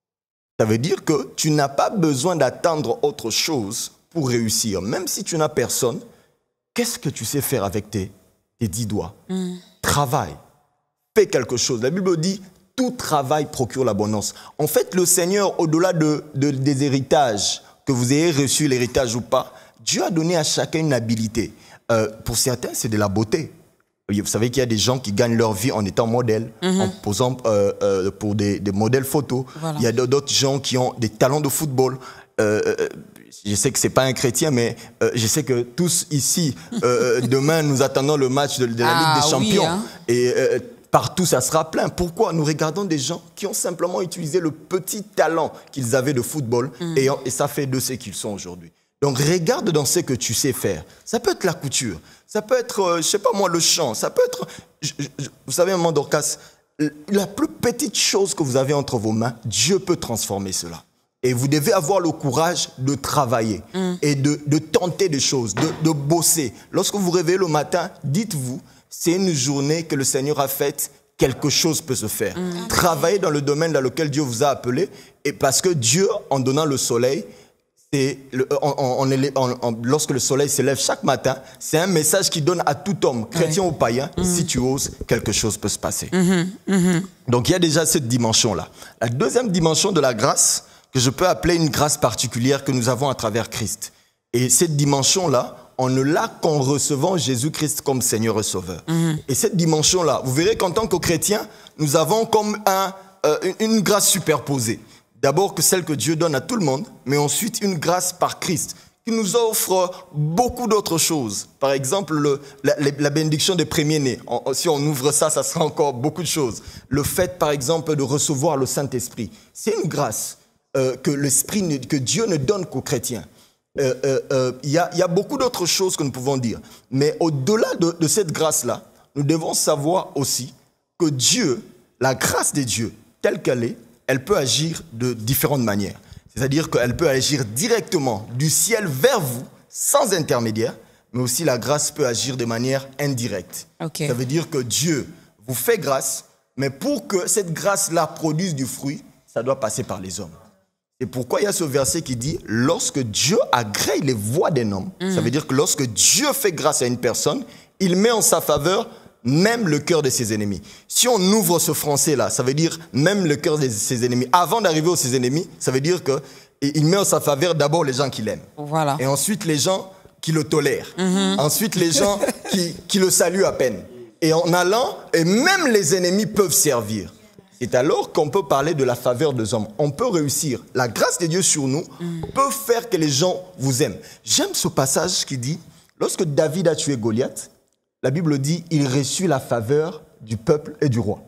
Ça veut dire que tu n'as pas besoin d'attendre autre chose pour réussir. Même si tu n'as personne, qu'est-ce que tu sais faire avec tes, tes dix doigts? Mm. Travaille, fais quelque chose. La Bible dit « tout travail procure l'abondance ». En fait, le Seigneur, au-delà de, de, des héritages, que vous ayez reçu l'héritage ou pas, Dieu a donné à chacun une habilité. Euh, pour certains, c'est de la beauté. Vous savez qu'il y a des gens qui gagnent leur vie en étant modèles, mm-hmm. en posant euh, euh, pour des, des modèles photos. Voilà. Il y a d'autres gens qui ont des talents de football. Euh, je sais que ce n'est pas un chrétien, mais euh, je sais que tous ici, euh, demain, nous attendons le match de, de la ah, Ligue des Champions. Oui, hein. Et euh, partout, ça sera plein. Pourquoi? Nous regardons des gens qui ont simplement utilisé le petit talent qu'ils avaient de football mm. et, et ça fait de ce qu'ils sont aujourd'hui. Donc, regarde dans ce que tu sais faire. Ça peut être la couture, ça peut être, euh, je ne sais pas moi, le chant, ça peut être, je, je, vous savez, maman Dorcas, la plus petite chose que vous avez entre vos mains, Dieu peut transformer cela. Et vous devez avoir le courage de travailler mm. et de, de tenter des choses, de, de bosser. Lorsque vous vous réveillez le matin, dites-vous, c'est une journée que le Seigneur a faite, quelque chose peut se faire. Mm. Travaillez dans le domaine dans lequel Dieu vous a appelé, et parce que Dieu, en donnant le soleil, c'est le, on, on, on, on, lorsque le soleil se lève chaque matin, c'est un message qui donne à tout homme, chrétien oui. ou païen, mmh. si tu oses, quelque chose peut se passer. Mmh. Mmh. Donc il y a déjà cette dimension-là. La deuxième dimension de la grâce, que je peux appeler une grâce particulière que nous avons à travers Christ. Et cette dimension-là, on ne l'a qu'en recevant Jésus-Christ comme Seigneur et Sauveur. Mmh. Et cette dimension-là, vous verrez qu'en tant que chrétiens, nous avons comme un, euh, une grâce superposée. D'abord que celle que Dieu donne à tout le monde, mais ensuite une grâce par Christ qui nous offre beaucoup d'autres choses. Par exemple, le, la, la bénédiction des premiers-nés. Si on ouvre ça, ça sera encore beaucoup de choses. Le fait, par exemple, de recevoir le Saint-Esprit. C'est une grâce euh, que, l'esprit, que Dieu ne donne qu'aux chrétiens. Il euh, euh, euh, y, y a beaucoup d'autres choses que nous pouvons dire. Mais au-delà de, de cette grâce-là, nous devons savoir aussi que Dieu, la grâce de Dieu, telle qu'elle est, elle peut agir de différentes manières. C'est-à-dire qu'elle peut agir directement du ciel vers vous, sans intermédiaire, mais aussi la grâce peut agir de manière indirecte. Okay. Ça veut dire que Dieu vous fait grâce, mais pour que cette grâce-là produise du fruit, ça doit passer par les hommes. C'est pourquoi il y a ce verset qui dit « Lorsque Dieu agrée les voies d'un homme mmh. », ça veut dire que lorsque Dieu fait grâce à une personne, il met en sa faveur même le cœur de ses ennemis. Si on ouvre ce français-là, ça veut dire même le cœur de ses ennemis. Avant d'arriver aux ses ennemis, ça veut dire qu'il met en sa faveur d'abord les gens qui l'aiment. Voilà. Et ensuite les gens qui le tolèrent. Mm-hmm. Ensuite les gens qui, qui le saluent à peine. Et en allant, et même les ennemis peuvent servir. C'est alors qu'on peut parler de la faveur des hommes. On peut réussir. La grâce de Dieu sur nous mm. peut faire que les gens vous aiment. J'aime ce passage qui dit, lorsque David a tué Goliath, la Bible dit « Il reçut la faveur du peuple et du roi ».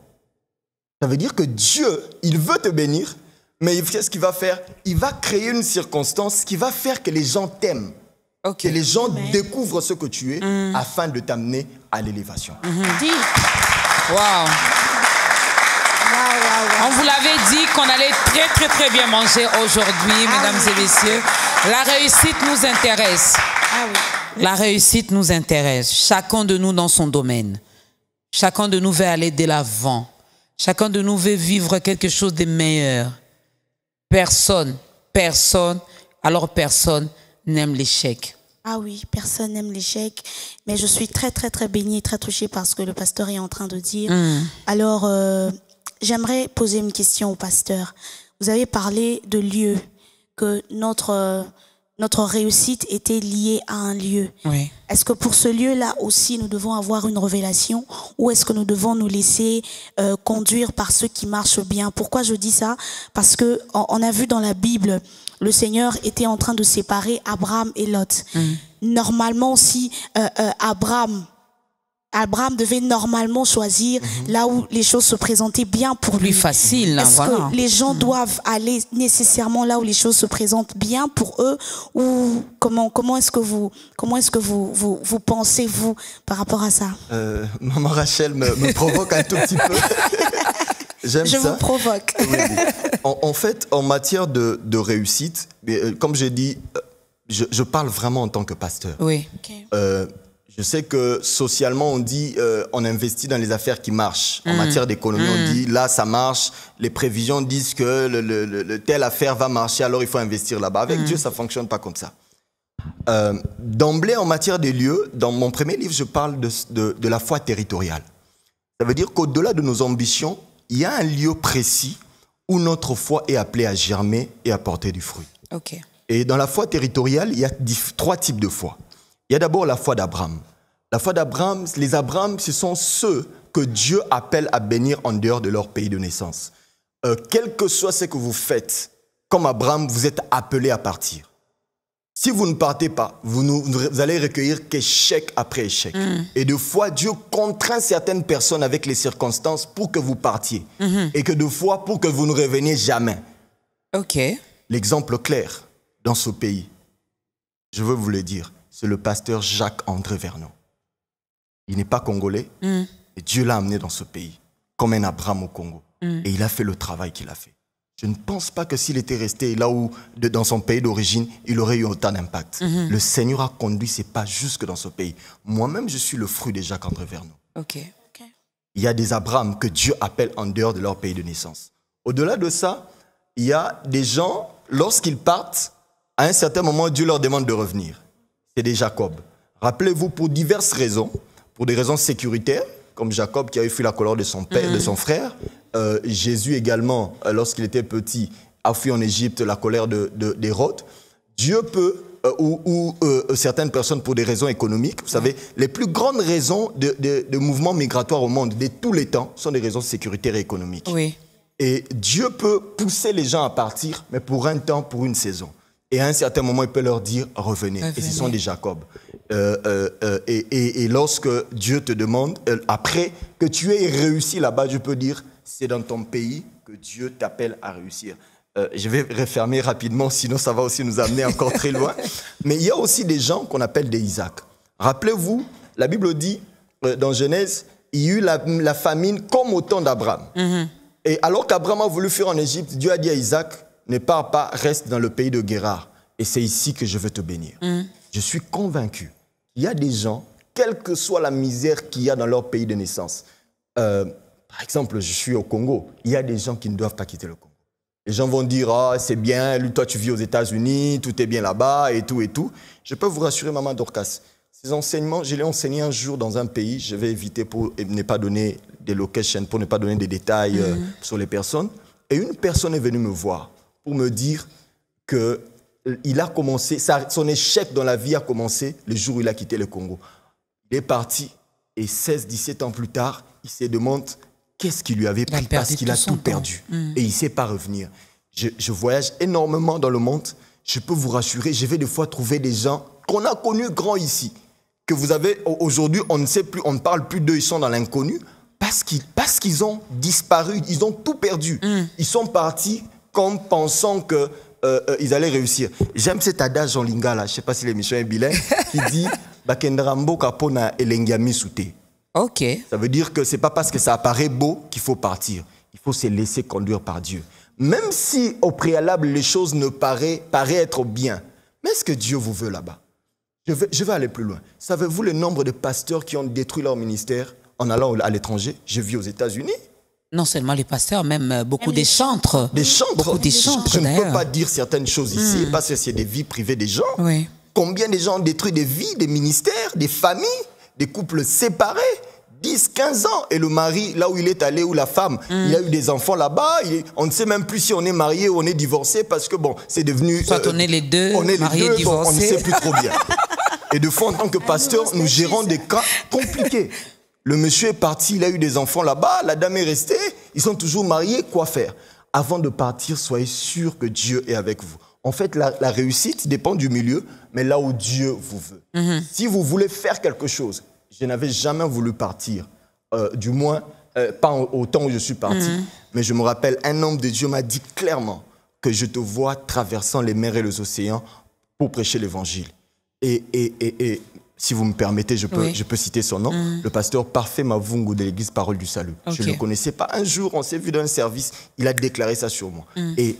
Ça veut dire que Dieu, il veut te bénir, mais qu'est-ce qu'il va faire? Il va créer une circonstance qui va faire que les gens t'aiment. Okay. Que les gens Amen. Découvrent ce que tu es mm. afin de t'amener à l'élévation. Mm-hmm.
Wow. Wow, wow, wow. On vous l'avait dit qu'on allait très, très, très bien manger aujourd'hui, ah, mesdames oui. et messieurs. La réussite nous intéresse. Ah oui. La réussite nous intéresse, chacun de nous dans son domaine. Chacun de nous veut aller de l'avant. Chacun de nous veut vivre quelque chose de meilleur. Personne, personne, alors personne n'aime l'échec.
Ah oui, personne n'aime l'échec, mais je suis très, très, très bénie, très touchée par ce que le pasteur est en train de dire. Mm. Alors, euh, j'aimerais poser une question au pasteur. Vous avez parlé de lieu, que notre... Euh, Notre réussite était liée à un lieu. Oui. Est-ce que pour ce lieu-là aussi, nous devons avoir une révélation ou est-ce que nous devons nous laisser euh, conduire par ceux qui marchent bien? Pourquoi je dis ça? Parce que on, on a vu dans la Bible, le Seigneur était en train de séparer Abraham et Lot. Mm. Normalement, si euh, euh, Abraham Abraham devait normalement choisir mm-hmm. là où les choses se présentaient bien pour lui.
Plus facile,
Est-ce
voilà.
que les gens mm-hmm. doivent aller nécessairement là où les choses se présentent bien pour eux, ou comment comment est-ce que vous comment est-ce que vous vous, vous pensez vous par rapport à ça?
euh, Maman Rachel me, me provoque un tout petit peu. J'aime
Je
ça.
vous provoque.
Oui, oui. En, en fait, en matière de, de réussite, comme j'ai dit, je, je parle vraiment en tant que pasteur.
Oui.
Okay.
Euh, je sais que socialement, on dit euh, on investit dans les affaires qui marchent. En mmh. matière d'économie, mmh. on dit là, ça marche. Les prévisions disent que le, le, le, telle affaire va marcher, alors il faut investir là-bas. Avec mmh. Dieu, ça ne fonctionne pas comme ça. Euh, D'emblée, en matière des lieux, dans mon premier livre, je parle de, de, de la foi territoriale. Ça veut dire qu'au-delà de nos ambitions, il y a un lieu précis où notre foi est appelée à germer et à porter du fruit.
Okay.
Et dans la foi territoriale, il y a trois types de foi. Il y a d'abord la foi d'Abraham. La foi d'Abraham, les Abraham, ce sont ceux que Dieu appelle à bénir en dehors de leur pays de naissance. Euh, quel que soit ce que vous faites, comme Abraham, vous êtes appelés à partir. Si vous ne partez pas, vous, nous, vous allez recueillir qu'échec après échec. Mm. Et de fois, Dieu contraint certaines personnes avec les circonstances pour que vous partiez. Mm-hmm. Et que de fois, pour que vous ne reveniez jamais.
Ok.
L'exemple clair dans ce pays, je veux vous le dire, c'est le pasteur Jacques-André Vernon. Il n'est pas congolais, mm. et Dieu l'a amené dans ce pays, comme un Abraham au Congo. Mm. Et il a fait le travail qu'il a fait. Je ne pense pas que s'il était resté là où, dans son pays d'origine, il aurait eu autant d'impact. Mm-hmm. Le Seigneur a conduit ses pas jusque dans ce pays. Moi-même, je suis le fruit de Jacques-André Vernon.
Okay. Okay.
Il y a des Abraham que Dieu appelle en dehors de leur pays de naissance. Au-delà de ça, il y a des gens, lorsqu'ils partent, à un certain moment, Dieu leur demande de revenir. C'est des Jacob. Rappelez-vous, pour diverses raisons, pour des raisons sécuritaires, comme Jacob qui avait fui la colère de son père, mmh. de son frère. Euh, Jésus également, euh, lorsqu'il était petit, a fui en Égypte la colère de, de, d'Hérode. Dieu peut, euh, ou, ou euh, certaines personnes pour des raisons économiques, vous savez, les plus grandes raisons de, de, de mouvements migratoires au monde de tous les temps sont des raisons sécuritaires et économiques.
Oui. Et
Dieu peut pousser les gens à partir, mais pour un temps, pour une saison. Et à un certain moment, il peut leur dire « revenez ». Et ce sont des Jacob. Euh, euh, euh, et, et, et lorsque Dieu te demande, euh, après que tu aies réussi là-bas, je peux dire « c'est dans ton pays que Dieu t'appelle à réussir ». Euh, je vais refermer rapidement, sinon ça va aussi nous amener encore très loin. Mais il y a aussi des gens qu'on appelle des Isaac. Rappelez-vous, la Bible dit, euh, dans Genèse, il y a eu la, la famine comme au temps d'Abraham. Mm-hmm. Et alors qu'Abraham a voulu fuir en Égypte, Dieu a dit à Isaac, ne pars pas, reste dans le pays de Guérar. Et c'est ici que je veux te bénir. Mm. Je suis convaincu qu'il y a des gens, quelle que soit la misère qu'il y a dans leur pays de naissance. Euh, par exemple, je suis au Congo. Il y a des gens qui ne doivent pas quitter le Congo. Les gens vont dire, ah, c'est bien, lui, toi, tu vis aux États-Unis, tout est bien là-bas, et tout, et tout. Je peux vous rassurer, Maman Dorcas, ces enseignements, je l'ai enseigné un jour dans un pays, je vais éviter pour ne pas donner des locations, pour ne pas donner des détails mm. euh, sur les personnes. Et une personne est venue me voir pour me dire qu'il a commencé, sa, son échec dans la vie a commencé le jour où il a quitté le Congo. Il est parti et seize dix-sept ans plus tard, il se demande qu'est-ce qui lui avait pris parce qu'il a tout perdu. Mmh. Et il ne sait pas revenir. Je, je voyage énormément dans le monde. Je peux vous rassurer, je vais des fois trouver des gens qu'on a connus grands ici, que vous avez aujourd'hui, on ne sait plus, on ne parle plus d'eux, ils sont dans l'inconnu parce qu'ils, parce qu'ils ont disparu, ils ont tout perdu. Mmh. Ils sont partis comme pensant que Euh, euh, ils allaient réussir. J'aime cet adage en lingala, je ne sais pas si l'émission est bilingue, qui dit Bakendrambo kapona elengiami soute.
Ok.
Ça veut dire que ce n'est pas parce que ça apparaît beau qu'il faut partir. Il faut se laisser conduire par Dieu. Même si au préalable les choses ne paraissent, paraissent être bien. Mais est-ce que Dieu vous veut là-bas? je vais, je vais aller plus loin. Savez-vous le nombre de pasteurs qui ont détruit leur ministère en allant à l'étranger? Je vis aux États-Unis.
Non seulement les pasteurs, même beaucoup des chantres.
Des chantres.
Beaucoup des chantres,
Je ne peux pas dire certaines choses ici, mmh. parce que c'est des vies privées des gens.
Oui.
Combien de gens ont détruit des vies, des ministères, des familles, des couples séparés, dix, quinze ans. Et le mari, là où il est allé, ou la femme, mmh. il a eu des enfants là-bas. Il, on ne sait même plus si on est marié ou on est divorcé, parce que bon, c'est devenu...
Soit euh, on est les deux,
on est
mariés,
les deux,
divorcés.
Bon, on ne sait plus trop bien. Et de fois, en tant que pasteur, nous gérons des cas compliqués. Le monsieur est parti, il a eu des enfants là-bas, la dame est restée, ils sont toujours mariés, quoi faire? Avant de partir, soyez sûr que Dieu est avec vous. En fait, la, la réussite dépend du milieu, mais là où Dieu vous veut. Mm-hmm. Si vous voulez faire quelque chose, je n'avais jamais voulu partir. Euh, du moins, euh, pas au, au temps où je suis parti. Mm-hmm. Mais je me rappelle, un homme de Dieu m'a dit clairement que je te vois traversant les mers et les océans pour prêcher l'évangile. Et, et, et, et si vous me permettez, je peux, oui. je peux citer son nom, mm. le pasteur Parfait Mavungu de l'église Parole du Salut. Okay. Je ne le connaissais pas. Un jour, on s'est vu dans un service, il a déclaré ça sur moi. Mm. Et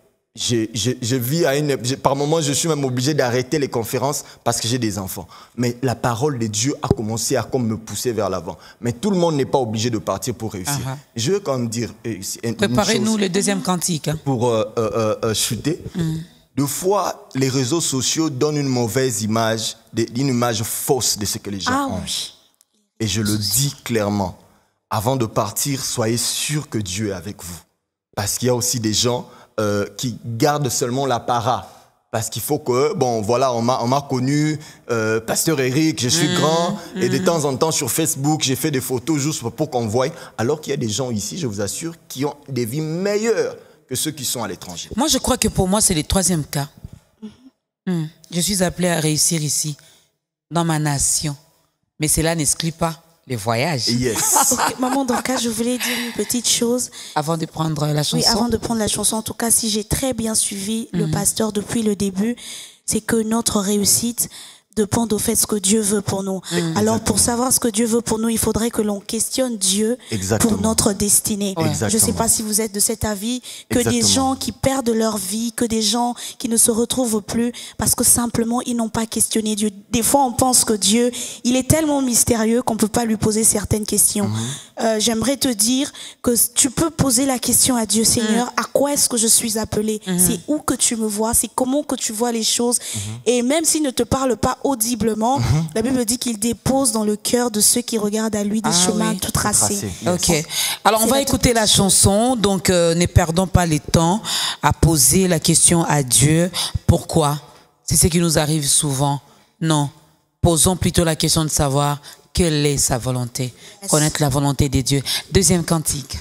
je, je, je vis à une... Je, par moments, je suis même obligé d'arrêter les conférences parce que j'ai des enfants. Mais la parole de Dieu a commencé à comme me pousser vers l'avant. Mais tout le monde n'est pas obligé de partir pour réussir. Uh-huh. Je veux quand même dire...
Préparez-nous le deuxième cantique. Hein.
Pour euh, euh, euh, chuter. Mm. Deux fois, les réseaux sociaux donnent une mauvaise image, une image fausse de ce que les gens ah, ont. Oui. Et je le dis clairement, avant de partir, soyez sûrs que Dieu est avec vous. Parce qu'il y a aussi des gens euh, qui gardent seulement l'apparat. Parce qu'il faut que, bon, voilà, on m'a connu, euh, Pasteur Eric, je suis mmh, grand, mmh. et de temps en temps sur Facebook, j'ai fait des photos juste pour qu'on voie. Alors qu'il y a des gens ici, je vous assure, qui ont des vies meilleures que ceux qui sont à l'étranger.
Moi, je crois que pour moi, c'est le troisième cas. Mm-hmm. mm. Je suis appelée à réussir ici, dans ma nation. Mais cela n'exclut pas les voyages.
Yes.
Okay, Maman Dorcas, je voulais dire une petite chose.
Avant de prendre la chanson.
Oui, avant de prendre la chanson. En tout cas, si j'ai très bien suivi mm-hmm. le pasteur depuis le début, c'est que notre réussite dépend au fait ce que Dieu veut pour nous. Mmh. Alors, pour savoir ce que Dieu veut pour nous, il faudrait que l'on questionne Dieu Exactement. Pour notre destinée. Ouais. Je ne sais pas si vous êtes de cet avis, que Exactement. Des gens qui perdent leur vie, que des gens qui ne se retrouvent plus parce que simplement, ils n'ont pas questionné Dieu. Des fois, on pense que Dieu, il est tellement mystérieux qu'on ne peut pas lui poser certaines questions. Mmh. Euh, J'aimerais te dire que tu peux poser la question à Dieu, Seigneur, mmh. à quoi est-ce que je suis appelé? Mmh. C'est où que tu me vois? C'est comment que tu vois les choses? Mmh. Et même s'il ne te parle pas audiblement, mm-hmm. la Bible dit qu'il dépose dans le cœur de ceux qui regardent à lui des ah, chemins oui. tout tracés.
tracés. Ok. Yes. Alors on va écouter la chanson, donc euh, ne perdons pas le temps à poser la question à Dieu. Pourquoi? C'est ce qui nous arrive souvent. Non. Posons plutôt la question de savoir quelle est sa volonté. Yes. Connaître la volonté de Dieu. Deuxième cantique.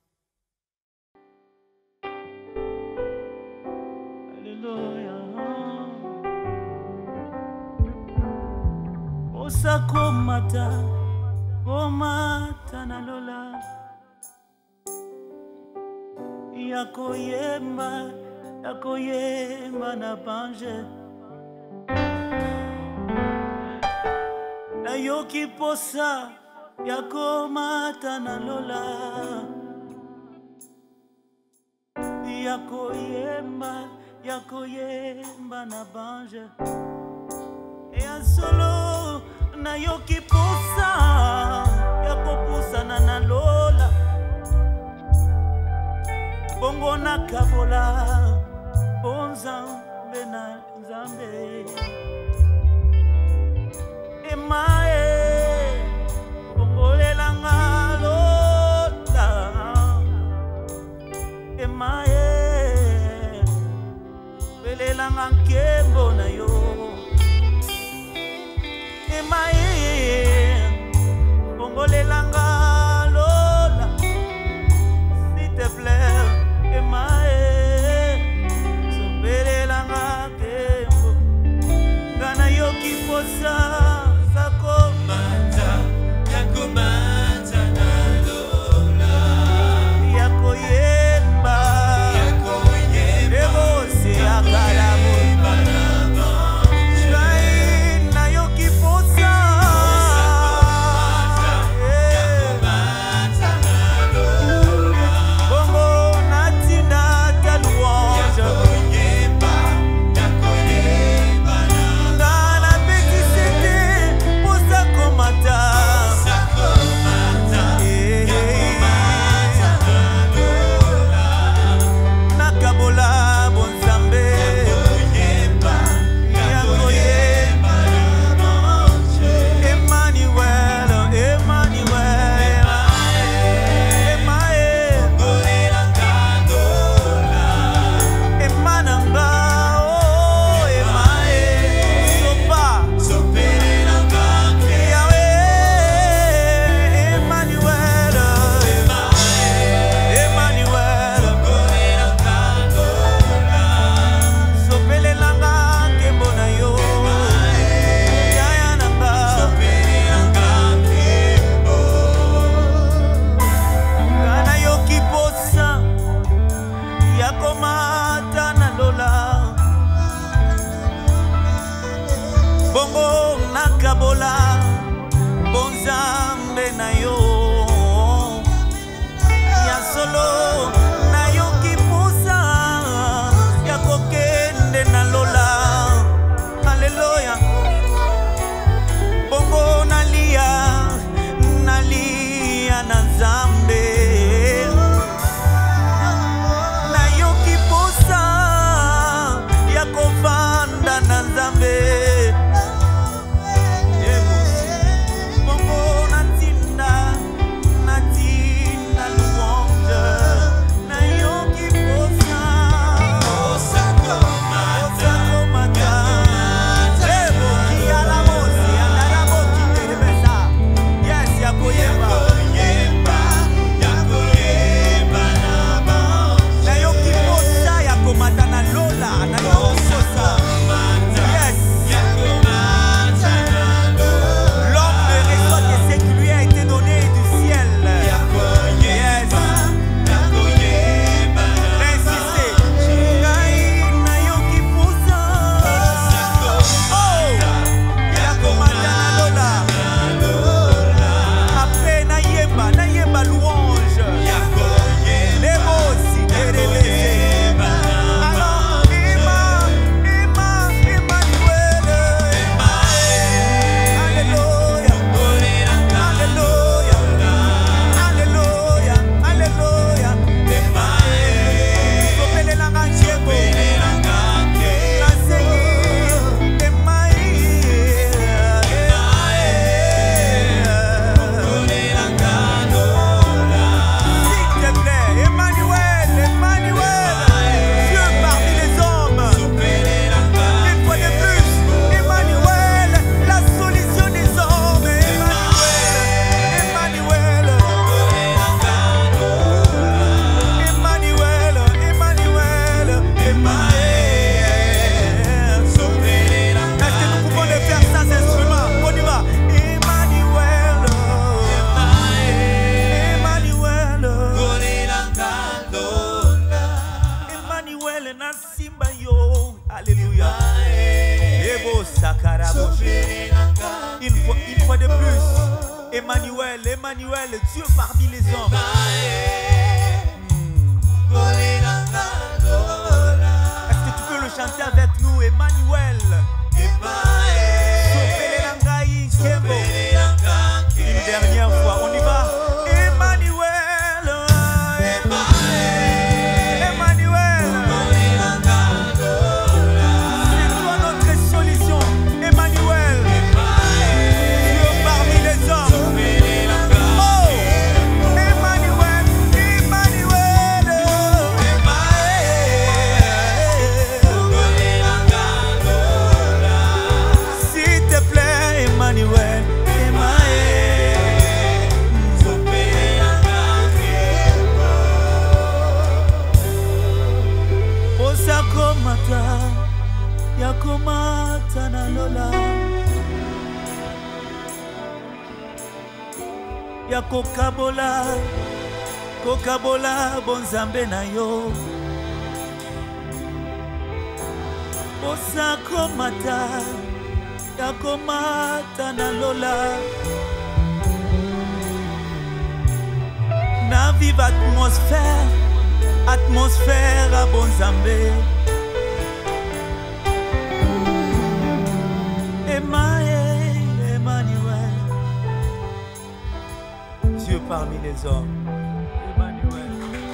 Osakomata, komata na lola. Yakoyemba, yakoyemba na panje. Na yoki posa, yakomata na lola. Yakoyemba, yakoyemba na panje. Ya solo na yoki posa ya kopusa na na lola bongo na kabola bonza bena zambe emae bongo lelanga lola emae belelanga kembo na yo Emae, Bongolelanga Lola, s'il te plaît, Emae, Sombelelanga Kembo, Gana Yoki Posa, Sakomata, Yakomata na Lola, Yakoyemba, Yakoyemba, Ebose Akalabo. City kokabola bonzambe na yo ya solo na yo kipusa ya kokende na lola. Haleluya. Bongo nalia nalia na Nzambe na yo kipusa ya kovanda na Nzambe. Une fois, une fois de plus, Emmanuel, Emmanuel, Dieu parmi les hommes. Hmm. Est-ce que tu peux le chanter avec nous, Emmanuel? Une dernière fois, on y va. Emmanuel, Emmanuel, c'est toi notre solution. Emmanuel, Dieu parmi les hommes. Oh, Emmanuel, Emmanuel, s'il te plaît, Emmanuel. Yakomata na lola Yakokabola Kokabola bonzambe na yo Osakomata Yakomata na lola Na vive atmosphère Atmosphère à bonzambe Emmanuel, Dieu parmi les hommes. Emmanuel.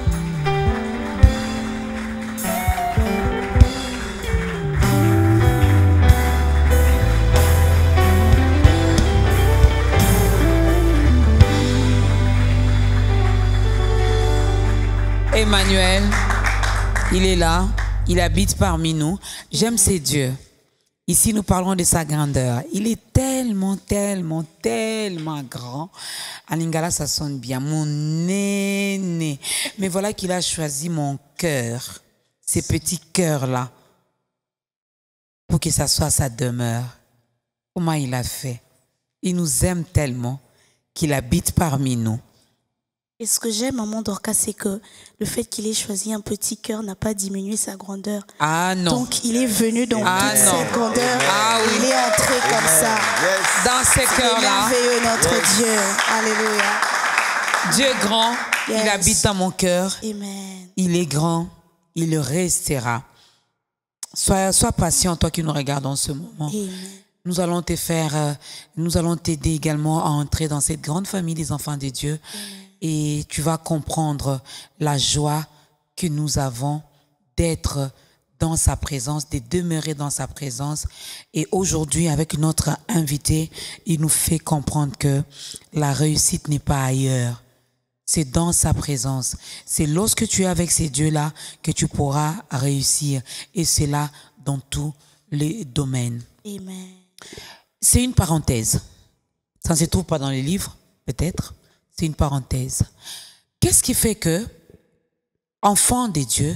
Emmanuel, il est là, il habite parmi nous. J'aime ces dieux. Ici, nous parlons de sa grandeur. Il est tellement, tellement, tellement grand. En lingala, ça sonne bien. Mon aîné. Mais voilà qu'il a choisi mon cœur, ces petits cœurs-là, pour que ça soit sa demeure. Comment il a fait? Il nous aime tellement qu'il habite parmi nous.
Et ce que j'aime, maman Dorcas, c'est que le fait qu'il ait choisi un petit cœur n'a pas diminué sa grandeur.
Ah non.
Donc il est venu dans
ah
toute
non.
cette grandeur.
Ah oui.
Il est entré comme ça.
Dans ces cœurs-là.
Merveilleux notre yes. Dieu. Alléluia.
Dieu est grand, yes. Il habite dans mon cœur.
Amen.
Il est grand, il le restera. Sois, sois patient, toi qui nous regardes en ce moment.
Amen.
Nous allons te faire, euh, nous allons t'aider également à entrer dans cette grande famille des enfants de Dieu. Amen. Et tu vas comprendre la joie que nous avons d'être dans sa présence, de demeurer dans sa présence. Et aujourd'hui, avec notre invité, il nous fait comprendre que la réussite n'est pas ailleurs. C'est dans sa présence. C'est lorsque tu es avec ces dieux-là que tu pourras réussir. Et c'est là dans tous les domaines.
Amen.
C'est une parenthèse. Ça ne se trouve pas dans les livres, peut-être. C'est une parenthèse. Qu'est-ce qui fait que, enfant de Dieu,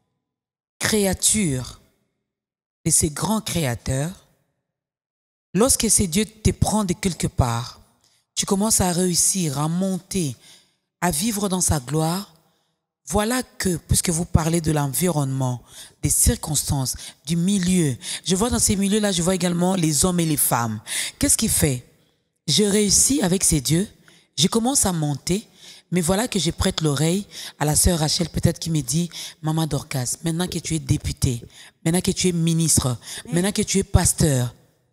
créature de ces grands créateurs, lorsque ces dieux te prennent de quelque part, tu commences à réussir, à monter, à vivre dans sa gloire, voilà que, puisque vous parlez de l'environnement, des circonstances, du milieu, je vois dans ces milieux-là, je vois également les hommes et les femmes. Qu'est-ce qui fait? Je réussis avec ces dieux, je commence à monter, mais voilà que je prête l'oreille à la sœur Rachel, peut-être qui me dit, Maman Dorcas, maintenant que tu es députée, maintenant que tu es ministre, maintenant que tu es pasteur,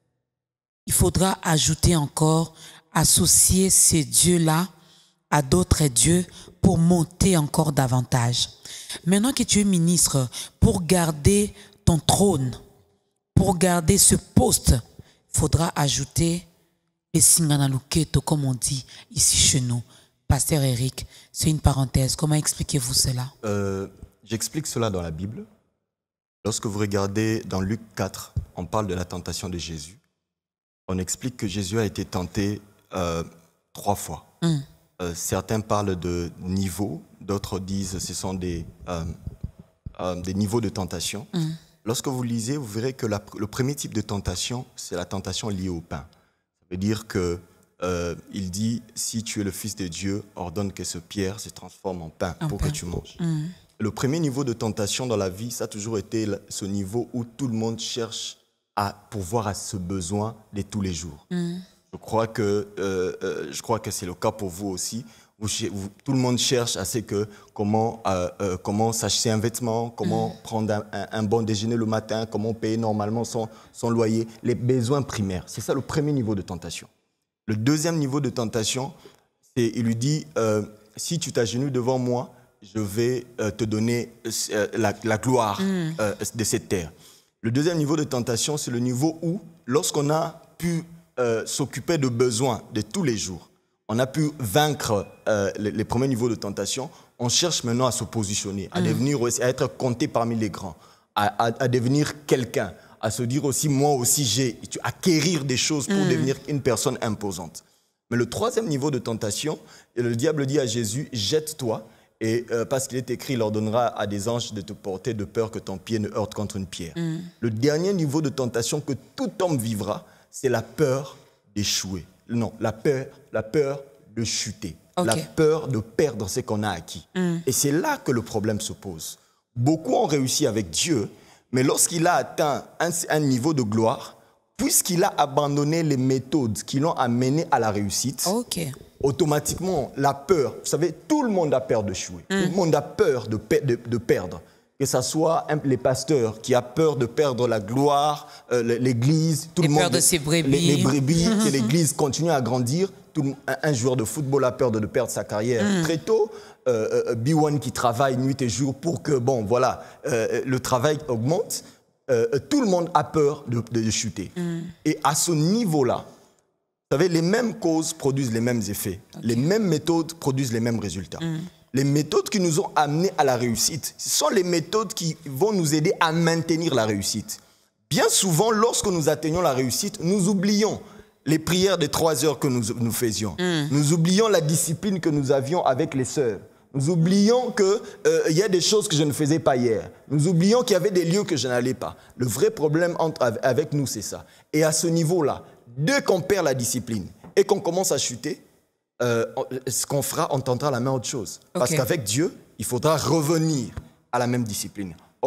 il faudra ajouter encore, associer ces dieux-là à d'autres dieux pour monter encore davantage. Maintenant que tu es ministre, pour garder ton trône, pour garder ce poste, il faudra ajouter les singanaluketo, comme on dit ici chez nous. Pasteur Eric, c'est une parenthèse. Comment expliquez-vous cela?
euh, J'explique cela dans la Bible. Lorsque vous regardez dans Luc quatre, on parle de la tentation de Jésus. On explique que Jésus a été tenté euh, trois fois. Mm. Euh, certains parlent de niveaux, d'autres disent que ce sont des, euh, euh, des niveaux de tentation. Mm. Lorsque vous lisez, vous verrez que la, le premier type de tentation, c'est la tentation liée au pain. Ça veut dire que Euh, il dit, si tu es le Fils de Dieu, ordonne que ce pierre se transforme en pain
un
pour
pain.
que tu manges.
Mm.
Le premier niveau de tentation dans la vie, ça a toujours été ce niveau où tout le monde cherche à pourvoir à ce besoin de tous les jours. Mm. Je crois que, euh, euh, je crois que c'est le cas pour vous aussi. Vous, vous, tout le monde cherche à ce que comment, euh, euh, comment s'acheter un vêtement, comment mm. prendre un, un, un bon déjeuner le matin, comment payer normalement son, son loyer, les besoins primaires. C'est ça le premier niveau de tentation. Le deuxième niveau de tentation, c'est il lui dit, euh, si tu t'agenouilles devant moi, je vais euh, te donner euh, la, la gloire mm. euh, de cette terre. Le deuxième niveau de tentation, c'est le niveau où, lorsqu'on a pu euh, s'occuper de besoins de tous les jours, on a pu vaincre euh, les, les premiers niveaux de tentation, on cherche maintenant à se positionner, à, mm. devenir, à être compté parmi les grands, à, à, à devenir quelqu'un, à se dire aussi, moi aussi, j'ai acquérir des choses pour mmh. devenir une personne imposante. Mais le troisième niveau de tentation, le diable dit à Jésus, jette-toi, et euh, parce qu'il est écrit, il ordonnera à des anges de te porter de peur que ton pied ne heurte contre une pierre. Mmh. Le dernier niveau de tentation que tout homme vivra, c'est la peur d'échouer. Non, la peur, la peur de chuter, okay. La peur de perdre ce qu'on a acquis. Mmh. Et c'est là que le problème se pose. Beaucoup ont réussi avec Dieu, mais lorsqu'il a atteint un, un niveau de gloire, puisqu'il a abandonné les méthodes qui l'ont amené à la réussite,
okay.
automatiquement, la peur, vous savez, tout le monde a peur d'échouer, mm. tout le monde a peur de, de, de perdre. Que ce soit un, les pasteurs qui ont peur de perdre la gloire, euh, l'église, tout
et
le monde.
peur de ses brebis.
Les, les brebis, que l'église continue à grandir. Tout, un, un joueur de football a peur de, de perdre sa carrière mm. très tôt. Euh, euh, B un qui travaille nuit et jour pour que, bon, voilà, euh, le travail augmente. Euh, tout le monde a peur de, de, de chuter. Mm. Et à ce niveau-là, vous savez, les mêmes causes produisent les mêmes effets. Okay. Les mêmes méthodes produisent les mêmes résultats. Mm. Les méthodes qui nous ont amenés à la réussite, ce sont les méthodes qui vont nous aider à maintenir la réussite. Bien souvent, lorsque nous atteignons la réussite, nous oublions les prières de trois heures que nous, nous faisions. Mm. Nous oublions la discipline que nous avions avec les sœurs. Nous oublions qu'il euh, y a des choses que je ne faisais pas hier. Nous oublions qu'il y avait des lieux que je n'allais pas. Le vrai problème entre, avec nous, c'est ça. Et à ce niveau-là, dès qu'on perd la discipline et qu'on commence à chuter, euh, ce qu'on fera, on tentera la même autre chose. Okay. Parce qu'avec Dieu, il faudra revenir à la même discipline. Or,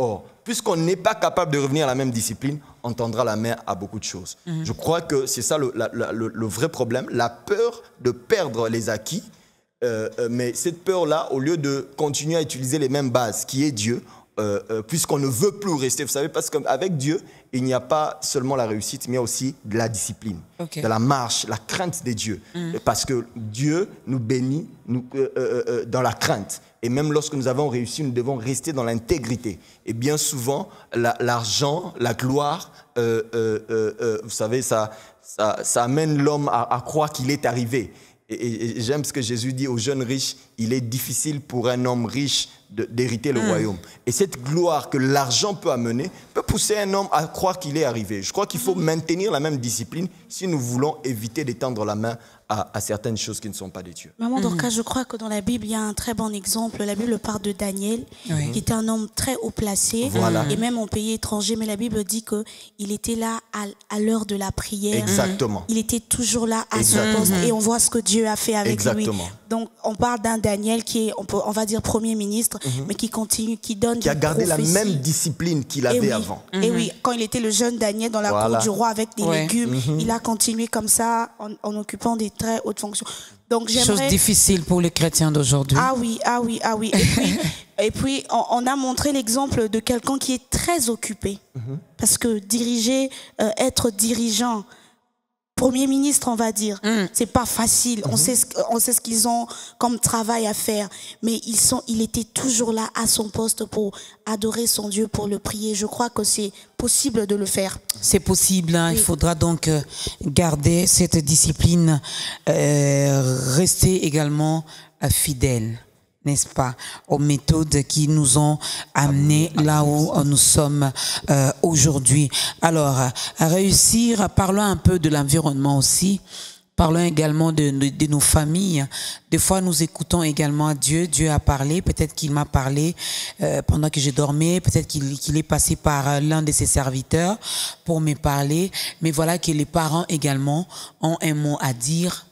puisqu'on n'est pas capable de revenir à la même discipline, on tendra la main à beaucoup de choses. Mm-hmm. Je crois que c'est ça le, la, la, le, le vrai problème, la peur de perdre les acquis. Euh, euh, mais cette peur-là, au lieu de continuer à utiliser les mêmes bases, qui est Dieu, euh, euh, puisqu'on ne veut plus rester, vous savez, parce qu'avec Dieu, il n'y a pas seulement la réussite, mais il y a aussi de la discipline, okay. de la marche, la crainte de Dieu. Mm. Parce que Dieu nous bénit nous, euh, euh, euh, dans la crainte. Et même lorsque nous avons réussi, nous devons rester dans l'intégrité. Et bien souvent, la, l'argent, la gloire, euh, euh, euh, vous savez, ça, ça, ça amène l'homme à, à croire qu'il est arrivé. Et, et j'aime ce que Jésus dit aux jeunes riches, il est difficile pour un homme riche de, d'hériter le mmh. royaume. Et cette gloire que l'argent peut amener peut pousser un homme à croire qu'il est arrivé. Je crois qu'il faut mmh. maintenir la même discipline si nous voulons éviter d'étendre la main à, à certaines choses qui ne sont pas de Dieu.
Maman Dorcas, mmh. je crois que dans la Bible, il y a un très bon exemple. La Bible parle de Daniel, oui. qui était un homme très haut placé, voilà. et même en pays étranger. Mais la Bible dit qu'il était là à, à l'heure de la prière.
Exactement.
Il était toujours là à Exactement. son poste. Et on voit ce que Dieu a fait avec
Exactement.
lui. Donc, on parle d'un Daniel qui est, on, peut, on va dire, premier ministre, mmh. mais qui continue, qui donne
Qui a gardé
prophéties.
la même discipline qu'il avait
et oui.
avant.
Mmh. Et oui, quand il était le jeune Daniel dans la voilà. cour du roi avec des ouais. légumes, mmh. il a continué comme ça en, en occupant des très hautes fonctions. Donc, j'aimerais...
Chose difficile pour les chrétiens d'aujourd'hui.
Ah oui, ah oui, ah oui. Et puis, et puis on, on a montré l'exemple de quelqu'un qui est très occupé. Mmh. Parce que diriger, euh, être dirigeant, Premier ministre, on va dire, mm. c'est pas facile. Mm-hmm. On sait ce, on sait ce qu'ils ont comme travail à faire, mais ils sont, il était toujours là à son poste pour adorer son Dieu, pour le prier. Je crois que c'est possible de le faire.
C'est possible. Hein. Oui. Il faudra donc garder cette discipline, euh, rester également fidèle, n'est-ce pas, aux méthodes qui nous ont amenés là où nous sommes euh, aujourd'hui. Alors, à réussir, parlons un peu de l'environnement aussi, parlons également de, de, de nos familles. Des fois, nous écoutons également Dieu. Dieu a parlé, peut-être qu'il m'a parlé euh, pendant que je dormais, peut-être qu'il, qu'il est passé par l'un de ses serviteurs pour me parler. Mais voilà que les parents également ont un mot à dire.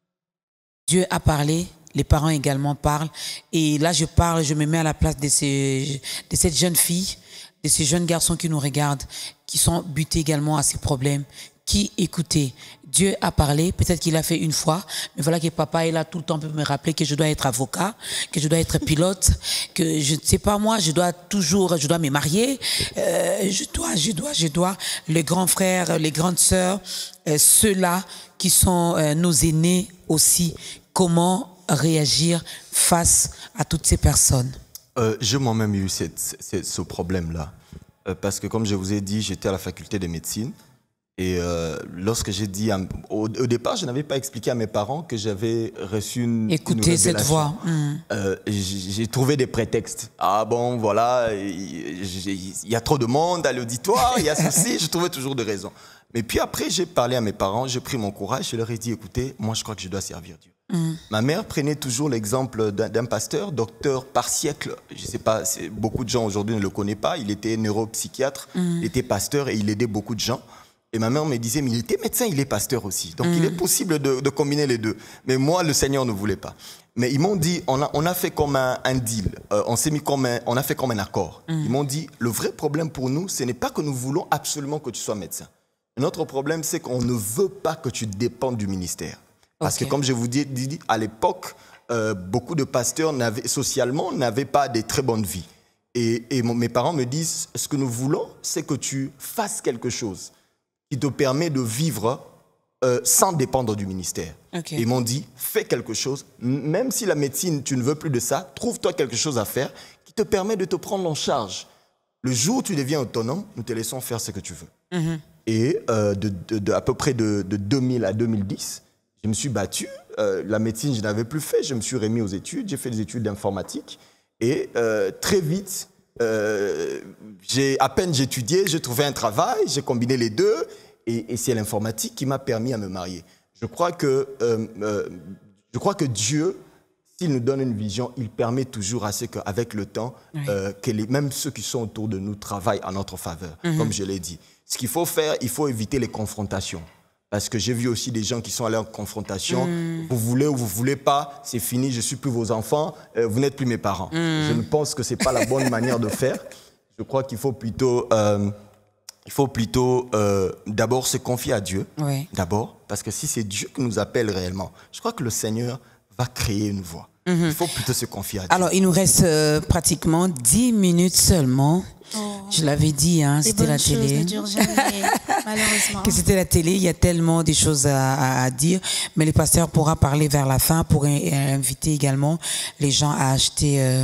Dieu a parlé. Les parents également parlent. Et là, je parle, je me mets à la place de, ces, de cette jeune fille, de ces jeunes garçons qui nous regardent, qui sont butés également à ces problèmes, qui écoutaient. Dieu a parlé, peut-être qu'il l'a fait une fois, mais voilà que papa est là tout le temps pour me rappeler que je dois être avocat, que je dois être pilote, que je ne sais pas moi, je dois toujours, je dois me marier, euh, je dois, je dois, je dois. Les grands frères, les grandes sœurs, euh, ceux-là qui sont euh, nos aînés aussi, comment réagir face à toutes ces personnes?
euh, J'ai moi-même eu cette, cette, ce problème-là. Euh, parce que comme je vous ai dit, j'étais à la faculté de médecine. Et euh, lorsque j'ai dit... À, au, au départ, je n'avais pas expliqué à mes parents que j'avais reçu une
Écoutez cette voix. Mmh.
Euh, j'ai trouvé des prétextes. Ah bon, voilà, il y a trop de monde à l'auditoire, il y a ceci. Je trouvais toujours des raisons. Mais puis après, j'ai parlé à mes parents, j'ai pris mon courage, je leur ai dit, écoutez, moi je crois que je dois servir Dieu. Mmh. Ma mère prenait toujours l'exemple d'un, d'un pasteur, docteur par siècle. Je ne sais pas, beaucoup de gens aujourd'hui ne le connaissent pas. Il était neuropsychiatre, mmh. il était pasteur et il aidait beaucoup de gens. Et ma mère me disait, mais il était médecin, il est pasteur aussi. Donc mmh. il est possible de, de combiner les deux. Mais moi, le Seigneur ne voulait pas. Mais ils m'ont dit, on a, on a fait comme un, un deal, euh, on, s'est mis comme un, on a fait comme un accord. Mmh. Ils m'ont dit, le vrai problème pour nous, ce n'est pas que nous voulons absolument que tu sois médecin. Notre problème, c'est qu'on ne veut pas que tu dépendes du ministère. Parce okay. que comme je vous dis, dis, à l'époque, euh, beaucoup de pasteurs n'avaient, socialement n'avaient pas de très bonnes vies. Et, et mon, mes parents me disent, ce que nous voulons, c'est que tu fasses quelque chose qui te permet de vivre euh, sans dépendre du ministère. Okay. Ils m'ont dit, fais quelque chose, même si la médecine, tu ne veux plus de ça, trouve-toi quelque chose à faire qui te permet de te prendre en charge. Le jour où tu deviens autonome, nous te laissons faire ce que tu veux. Mm-hmm. Et euh, de, de, de, à peu près de, de deux mille à deux mille dix, je me suis battu. Euh, la médecine, je n'avais plus fait. Je me suis remis aux études. J'ai fait des études d'informatique. Et euh, très vite, euh, j'ai, à peine j'étudiais, j'ai trouvé un travail, j'ai combiné les deux. Et, et c'est l'informatique qui m'a permis à me marier. Je crois que, euh, euh, je crois que Dieu, s'il nous donne une vision, il permet toujours à ce qu'avec le temps, oui. euh, que les, même ceux qui sont autour de nous travaillent en notre faveur, mm-hmm. comme je l'ai dit. Ce qu'il faut faire, il faut éviter les confrontations. Parce que j'ai vu aussi des gens qui sont allés en confrontation. Mm. Vous voulez ou vous ne voulez pas, c'est fini, je ne suis plus vos enfants, euh, vous n'êtes plus mes parents. Mm. Je ne pense que ce n'est pas la bonne manière de faire. je crois qu'il faut plutôt, euh, il faut plutôt euh, d'abord se confier à Dieu.
Oui.
D'abord, parce que si c'est Dieu qui nous appelle réellement, je crois que le Seigneur va créer une voie. Mm-hmm. Il faut plutôt se confier à Dieu.
Alors, il nous reste euh, pratiquement dix minutes seulement. Oh. Je l'avais dit, hein, c'était la télé.
Ne durent jamais, malheureusement.
Que c'était la télé, il y a tellement de choses à, à, à dire, mais le pasteur pourra parler vers la fin pour inviter également les gens à acheter euh,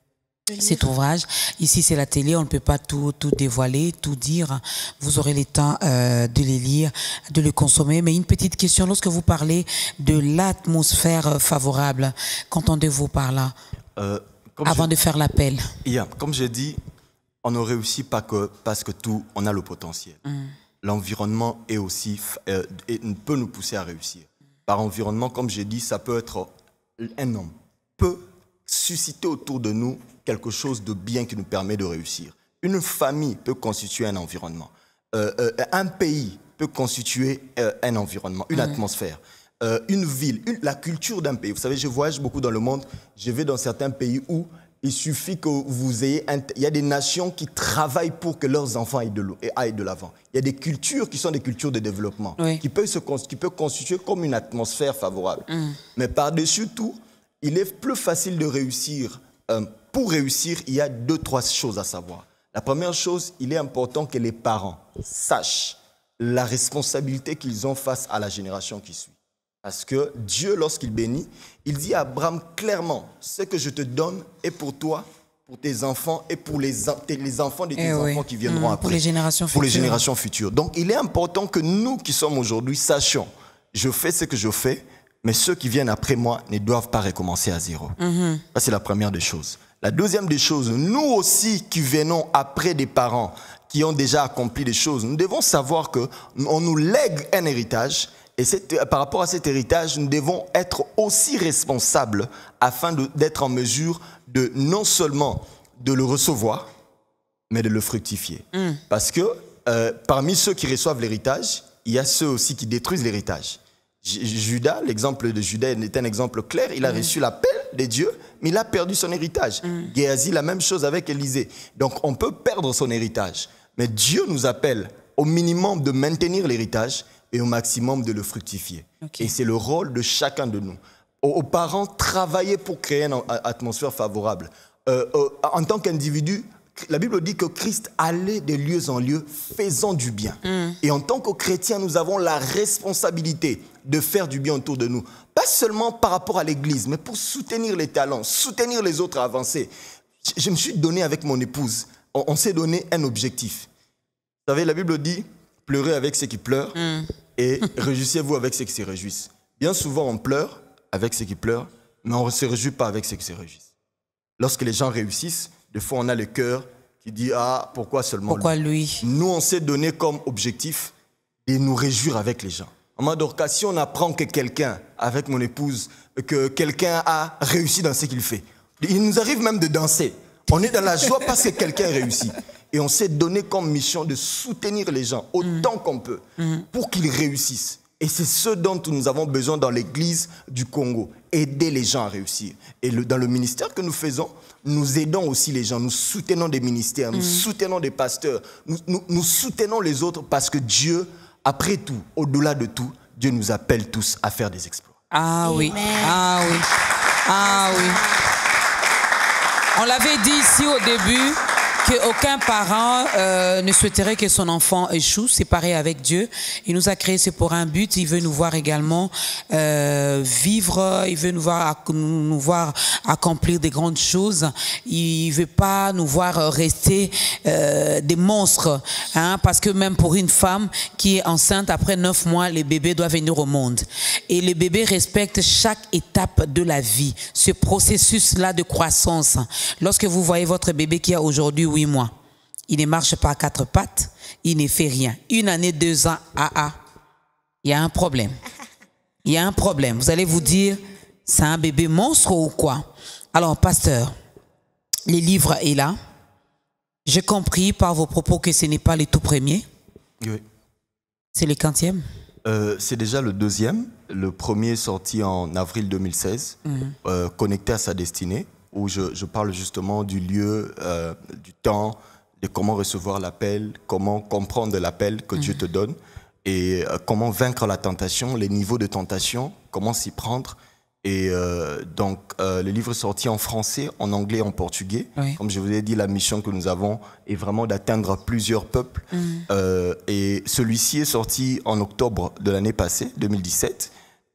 cet ouvrage. Ici, c'est la télé, on ne peut pas tout, tout dévoiler, tout dire. Vous aurez le temps euh, de les lire, de le consommer. Mais une petite question, lorsque vous parlez de l'atmosphère favorable, qu'entendez-vous par là, euh, avant je... de faire l'appel?
Yeah, comme j'ai dit, on ne réussit pas que parce que tout, on a le potentiel. Mm. L'environnement est aussi, euh, et peut nous pousser à réussir. Par environnement, comme j'ai dit, ça peut être un homme, peut susciter autour de nous quelque chose de bien qui nous permet de réussir. Une famille peut constituer un environnement. Euh, euh, un pays peut constituer euh, un environnement, une mmh. atmosphère. Euh, une ville, une, la culture d'un pays. Vous savez, je voyage beaucoup dans le monde. Je vais dans certains pays où il suffit que vous ayez... Un, il y a des nations qui travaillent pour que leurs enfants aillent de, aillent de l'avant. Il y a des cultures qui sont des cultures de développement, oui. qui, peuvent se, qui peuvent constituer comme une atmosphère favorable. Mmh. Mais par-dessus tout, il est plus facile de réussir. Euh, pour réussir, il y a deux, trois choses à savoir. La première chose, il est important que les parents sachent la responsabilité qu'ils ont face à la génération qui suit. Parce que Dieu, lorsqu'il bénit, il dit à Abraham clairement, ce que je te donne est pour toi, pour tes enfants et pour les, les enfants de tes eh enfants oui. qui viendront mmh, après.
Pour les générations futures.
Pour les générations futures. Donc, il est important que nous qui sommes aujourd'hui sachions, je fais ce que je fais, mais ceux qui viennent après moi ne doivent pas recommencer à zéro. Mmh. Ça, c'est la première des choses. La deuxième des choses, nous aussi qui venons après des parents qui ont déjà accompli des choses, nous devons savoir qu'on nous lègue un héritage et par rapport à cet héritage, nous devons être aussi responsables afin d'être en mesure de non seulement de le recevoir, mais de le fructifier. Mmh. Parce que euh, parmi ceux qui reçoivent l'héritage, il y a ceux aussi qui détruisent l'héritage. Judas, l'exemple de Judas est un exemple clair. Il a mmh. reçu l'appel de Dieu, mais il a perdu son héritage. Mmh. Géasi, la même chose avec Élisée. Donc, on peut perdre son héritage. Mais Dieu nous appelle au minimum de maintenir l'héritage et au maximum de le fructifier. Okay. Et c'est le rôle de chacun de nous. Aux, aux parents, travailler pour créer une atmosphère favorable. Euh, euh, en tant qu'individu, la Bible dit que Christ allait de lieu en lieu, faisant du bien. Mm. Et en tant que chrétiens, nous avons la responsabilité de faire du bien autour de nous. Pas seulement par rapport à l'Église, mais pour soutenir les talents, soutenir les autres à avancer. Je, je me suis donné avec mon épouse, on, on s'est donné un objectif. Vous savez, la Bible dit, pleurez avec ceux qui pleurent mm. et réjouissez-vous avec ceux qui se réjouissent. Bien souvent, on pleure avec ceux qui pleurent, mais on ne se réjouit pas avec ceux qui se réjouissent. Lorsque les gens réussissent, des fois, on a le cœur qui dit « Ah, pourquoi seulement
pourquoi
lui ?»
lui
Nous, on s'est donné comme objectif de nous réjouir avec les gens. En mode cas, si on apprend que quelqu'un, avec mon épouse, que quelqu'un a réussi dans ce qu'il fait, il nous arrive même de danser. On est dans la joie parce que quelqu'un réussit. Et on s'est donné comme mission de soutenir les gens autant mmh. qu'on peut pour qu'ils réussissent. Et c'est ce dont nous avons besoin dans l'église du Congo, aider les gens à réussir. Et le, dans le ministère que nous faisons, nous aidons aussi les gens, nous soutenons des ministères, nous mmh. soutenons des pasteurs, nous, nous, nous soutenons les autres parce que Dieu, après tout, au-delà de tout, Dieu nous appelle tous à faire des exploits.
Ah oui, Amen. ah oui, ah oui. On l'avait dit ici au début, qu'aucun parent euh, ne souhaiterait que son enfant échoue, séparé avec Dieu. Il nous a créé, c'est pour un but. Il veut nous voir également euh, vivre, il veut nous voir, nous voir accomplir des grandes choses. Il veut pas nous voir rester euh, des monstres, hein, parce que même pour une femme qui est enceinte, après neuf mois, les bébés doivent venir au monde. Et les bébés respectent chaque étape de la vie, ce processus-là de croissance. Lorsque vous voyez votre bébé qui a aujourd'hui huit mois, il ne marche pas à quatre pattes, il ne fait rien. Une année, deux ans, ah ah, il y a un problème. Il y a un problème. Vous allez vous dire, c'est un bébé monstre ou quoi? Alors, pasteur, les livres est là. J'ai compris par vos propos que ce n'est pas les tout premiers.
Oui.
C'est le quantième?
euh, C'est déjà le deuxième. Le premier sorti en avril deux mille seize, mmh. euh, connecté à sa destinée, où je, je parle justement du lieu, euh, du temps, de comment recevoir l'appel, comment comprendre l'appel que mmh. Dieu te donne et euh, comment vaincre la tentation, les niveaux de tentation, comment s'y prendre. Et euh, donc, euh, le livre est sorti en français, en anglais, en portugais. Oui. Comme je vous ai dit, la mission que nous avons est vraiment d'atteindre plusieurs peuples. Mmh. Euh, et celui-ci est sorti en octobre de l'année passée, deux mille dix-sept.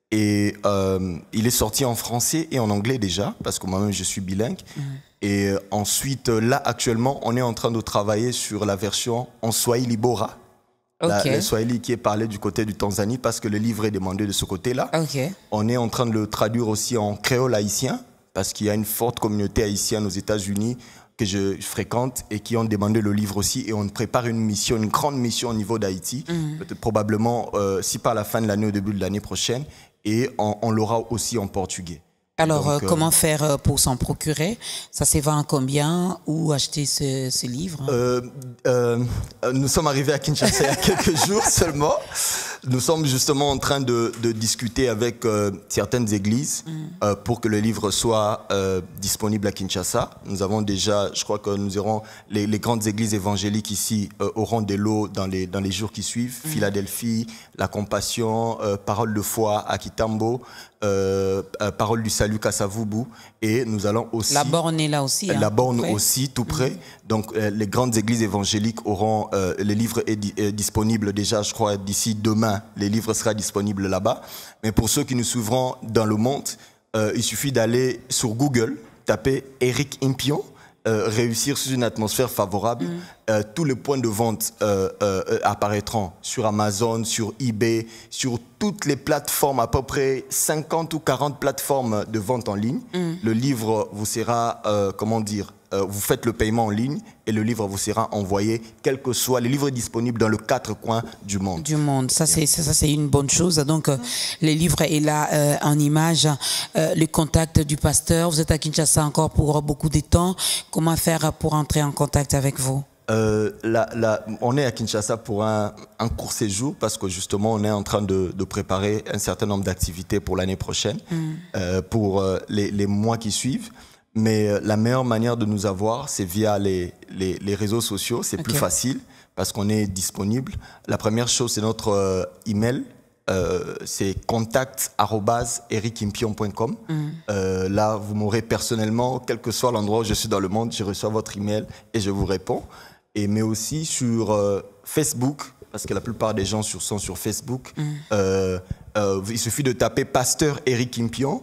Et euh, il est sorti en français et en anglais déjà, parce que moi-même, je suis bilingue. Mmh. Et ensuite, là, actuellement, on est en train de travailler sur la version en Swahili Bora. Okay. La, le Swahili qui est parlé du côté du Tanzanie parce que le livre est demandé de ce côté-là. Okay. On est en train de le traduire aussi en créole haïtien parce qu'il y a une forte communauté haïtienne aux États-Unis que je fréquente et qui ont demandé le livre aussi. Et on prépare une mission, une grande mission au niveau d'Haïti, mm. peut-être probablement euh, si par la fin de l'année, au début de l'année prochaine. Et on, on l'aura aussi en portugais.
Alors, Donc, euh, comment
euh,
faire pour s'en procurer? Ça se vend combien? Où acheter ce, ce livre?
euh, euh, Nous sommes arrivés à Kinshasa il y a quelques jours seulement. Nous sommes justement en train de, de discuter avec euh, certaines églises mm. euh, pour que le livre soit euh, disponible à Kinshasa. Nous avons déjà, je crois que nous aurons, les, les grandes églises évangéliques ici euh, auront des lots dans les, dans les jours qui suivent. Mm. Philadelphie, La Compassion, euh, Parole de foi à Kitambo, euh, euh, Parole du Salut Kassavubu. Et nous allons aussi...
La Borne est là aussi. Hein,
la Borne aussi, tout près. Mm. Donc euh, les grandes églises évangéliques auront... Euh, le livre est, di est disponible déjà, je crois, d'ici demain. Les livres seront disponibles là-bas. Mais pour ceux qui nous suivront dans le monde, euh, il suffit d'aller sur Google, taper Éric Impion, euh, réussir sous une atmosphère favorable. Mm. Euh, tous les points de vente euh, euh, apparaîtront sur Amazon, sur eBay, sur toutes les plateformes, à peu près cinquante ou quarante plateformes de vente en ligne. Mm. Le livre vous sera, euh, comment dire, Euh, vous faites le paiement en ligne et le livre vous sera envoyé, quel que soit. Le livre est disponible dans les quatre coins du monde.
Du monde, ça c'est ça, c'est une bonne chose. Donc, euh, le livre est là euh, en image. Euh, le contact du pasteur, vous êtes à Kinshasa encore pour beaucoup de temps. Comment faire pour entrer en contact avec vous?
Euh, la, la, on est à Kinshasa pour un, un court séjour parce que justement on est en train de, de préparer un certain nombre d'activités pour l'année prochaine, mm. euh, pour euh, les, les mois qui suivent. Mais la meilleure manière de nous avoir, c'est via les, les, les réseaux sociaux. C'est okay. plus facile parce qu'on est disponible. La première chose, c'est notre euh, email. Euh, c'est contact arobase eric impion point com. Mm. Euh, là, vous m'aurez personnellement, quel que soit l'endroit où je suis dans le monde, je reçois votre email et je vous réponds. Et, mais aussi sur euh, Facebook, parce que la plupart des gens sur, sont sur Facebook. Mm. Euh, euh, il suffit de taper Pasteur Éric Impion.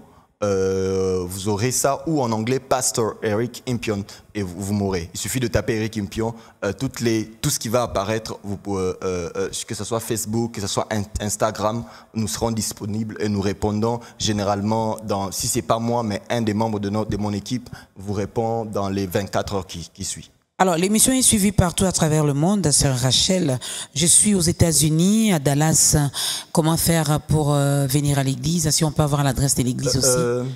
Euh, vous aurez ça, ou en anglais Pastor Éric Impion, et vous, vous m'aurez. Il suffit de taper Éric Impion, euh, toutes les, tout ce qui va apparaître, vous, euh, euh, que ce soit Facebook, que ce soit Instagram, nous serons disponibles et nous répondons généralement, dans, si ce n'est pas moi, mais un des membres de, notre, de mon équipe vous répond dans les vingt-quatre heures qui, qui suivent.
Alors, l'émission est suivie partout à travers le monde. Sœur Rachel, je suis aux États-Unis, à Dallas. Comment faire pour euh, venir à l'église? Si on peut avoir l'adresse de l'église aussi. Euh...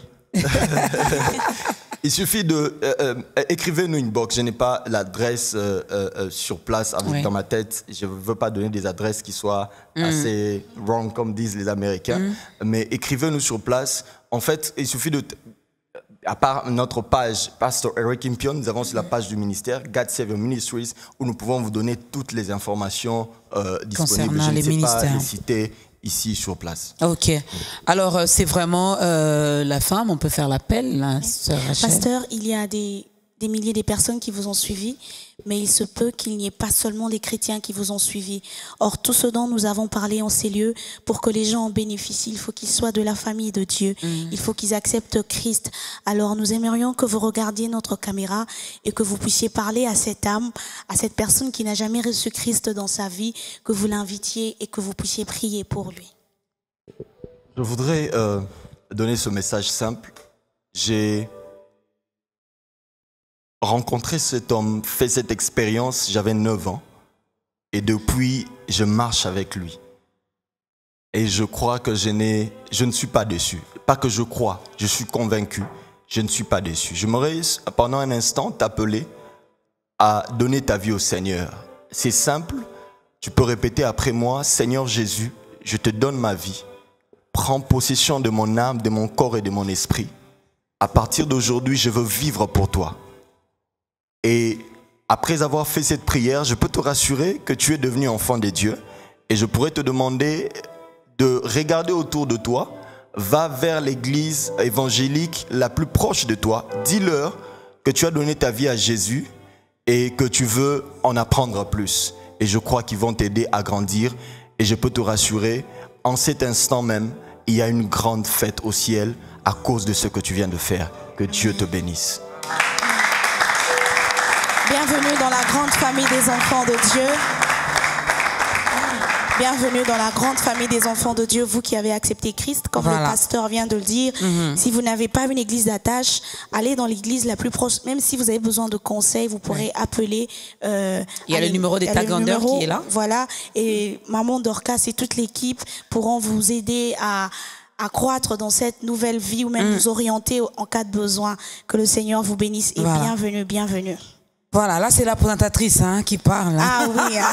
Il suffit de... Euh, euh, écrivez-nous une box. Je n'ai pas l'adresse euh, euh, sur place avec, oui. dans ma tête. Je ne veux pas donner des adresses qui soient mm. assez wrong, comme disent les Américains. Mm. Mais écrivez-nous sur place. En fait, il suffit de... À part notre page Pastor Éric Impion, nous avons sur la page du ministère God Save Your Ministries où nous pouvons vous donner toutes les informations euh, disponibles.
Concernant
Je ne
les
sais
ministères.
pas les citer ici sur place.
Ok. Alors c'est vraiment euh, la femme, on peut faire l'appel, hein, Sœur Rachel.
Pasteur, il y a des, des milliers de personnes qui vous ont suivi, mais il se peut qu'il n'y ait pas seulement des chrétiens qui vous ont suivi. Or, tout ce dont nous avons parlé en ces lieux, pour que les gens en bénéficient, il faut qu'ils soient de la famille de Dieu. Mm. Il faut qu'ils acceptent Christ. Alors, nous aimerions que vous regardiez notre caméra et que vous puissiez parler à cette âme, à cette personne qui n'a jamais reçu Christ dans sa vie, que vous l'invitiez et que vous puissiez prier pour lui.
Je voudrais euh, donner ce message simple. J'ai rencontré cet homme, fait cette expérience, j'avais neuf ans. Et depuis, je marche avec lui. Et je crois que je, n'ai, je ne suis pas déçu. Pas que je crois, je suis convaincu, je ne suis pas déçu. J'aimerais pendant un instant t'appeler à donner ta vie au Seigneur. C'est simple, tu peux répéter après moi, Seigneur Jésus, je te donne ma vie. Prends possession de mon âme, de mon corps et de mon esprit. À partir d'aujourd'hui, je veux vivre pour toi. Et après avoir fait cette prière, je peux te rassurer que tu es devenu enfant de Dieu. Et je pourrais te demander de regarder autour de toi. Va vers l'église évangélique la plus proche de toi. Dis-leur que tu as donné ta vie à Jésus et que tu veux en apprendre plus. Et je crois qu'ils vont t'aider à grandir. Et je peux te rassurer, en cet instant même, il y a une grande fête au ciel à cause de ce que tu viens de faire. Que Dieu te bénisse.
Bienvenue dans la grande famille des enfants de Dieu. Bienvenue dans la grande famille des enfants de Dieu, vous qui avez accepté Christ, comme voilà. Le pasteur vient de le dire. Mm-hmm. Si vous n'avez pas une église d'attache, allez dans l'église la plus proche. Même si vous avez besoin de conseils, vous pourrez ouais. appeler. Euh,
il y a le numéro des Tag Grandeur qui est là.
Voilà. Et Maman Dorcas et toute l'équipe pourront vous aider à, à croître dans cette nouvelle vie ou même mm. vous orienter en cas de besoin. Que le Seigneur vous bénisse et voilà. bienvenue, bienvenue.
Voilà, là c'est la présentatrice hein, qui parle. Hein.
Ah oui. Hein.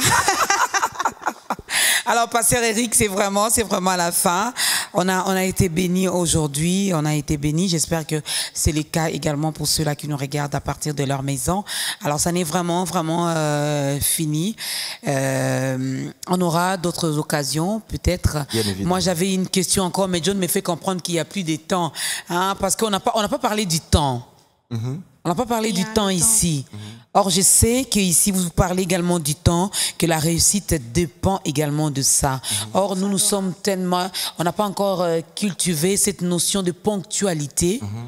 Alors, pasteur Eric, c'est vraiment, c'est vraiment à la fin. On a, on a été bénis aujourd'hui, on a été bénis. J'espère que c'est le cas également pour ceux-là qui nous regardent à partir de leur maison. Alors, ça n'est vraiment, vraiment euh, fini. Euh, on aura d'autres occasions, peut-être. Moi, j'avais une question encore, mais John me fait comprendre qu'il n'y a plus de temps, hein, parce qu'on n'a pas, on n'a pas parlé du temps. Mm-hmm. On n'a pas parlé du temps ici. Mmh. Or, je sais qu'ici, vous parlez également du temps, que la réussite dépend également de ça. Mmh. Or, nous, nous sommes tellement... On n'a pas encore euh, cultivé cette notion de ponctualité. Mmh.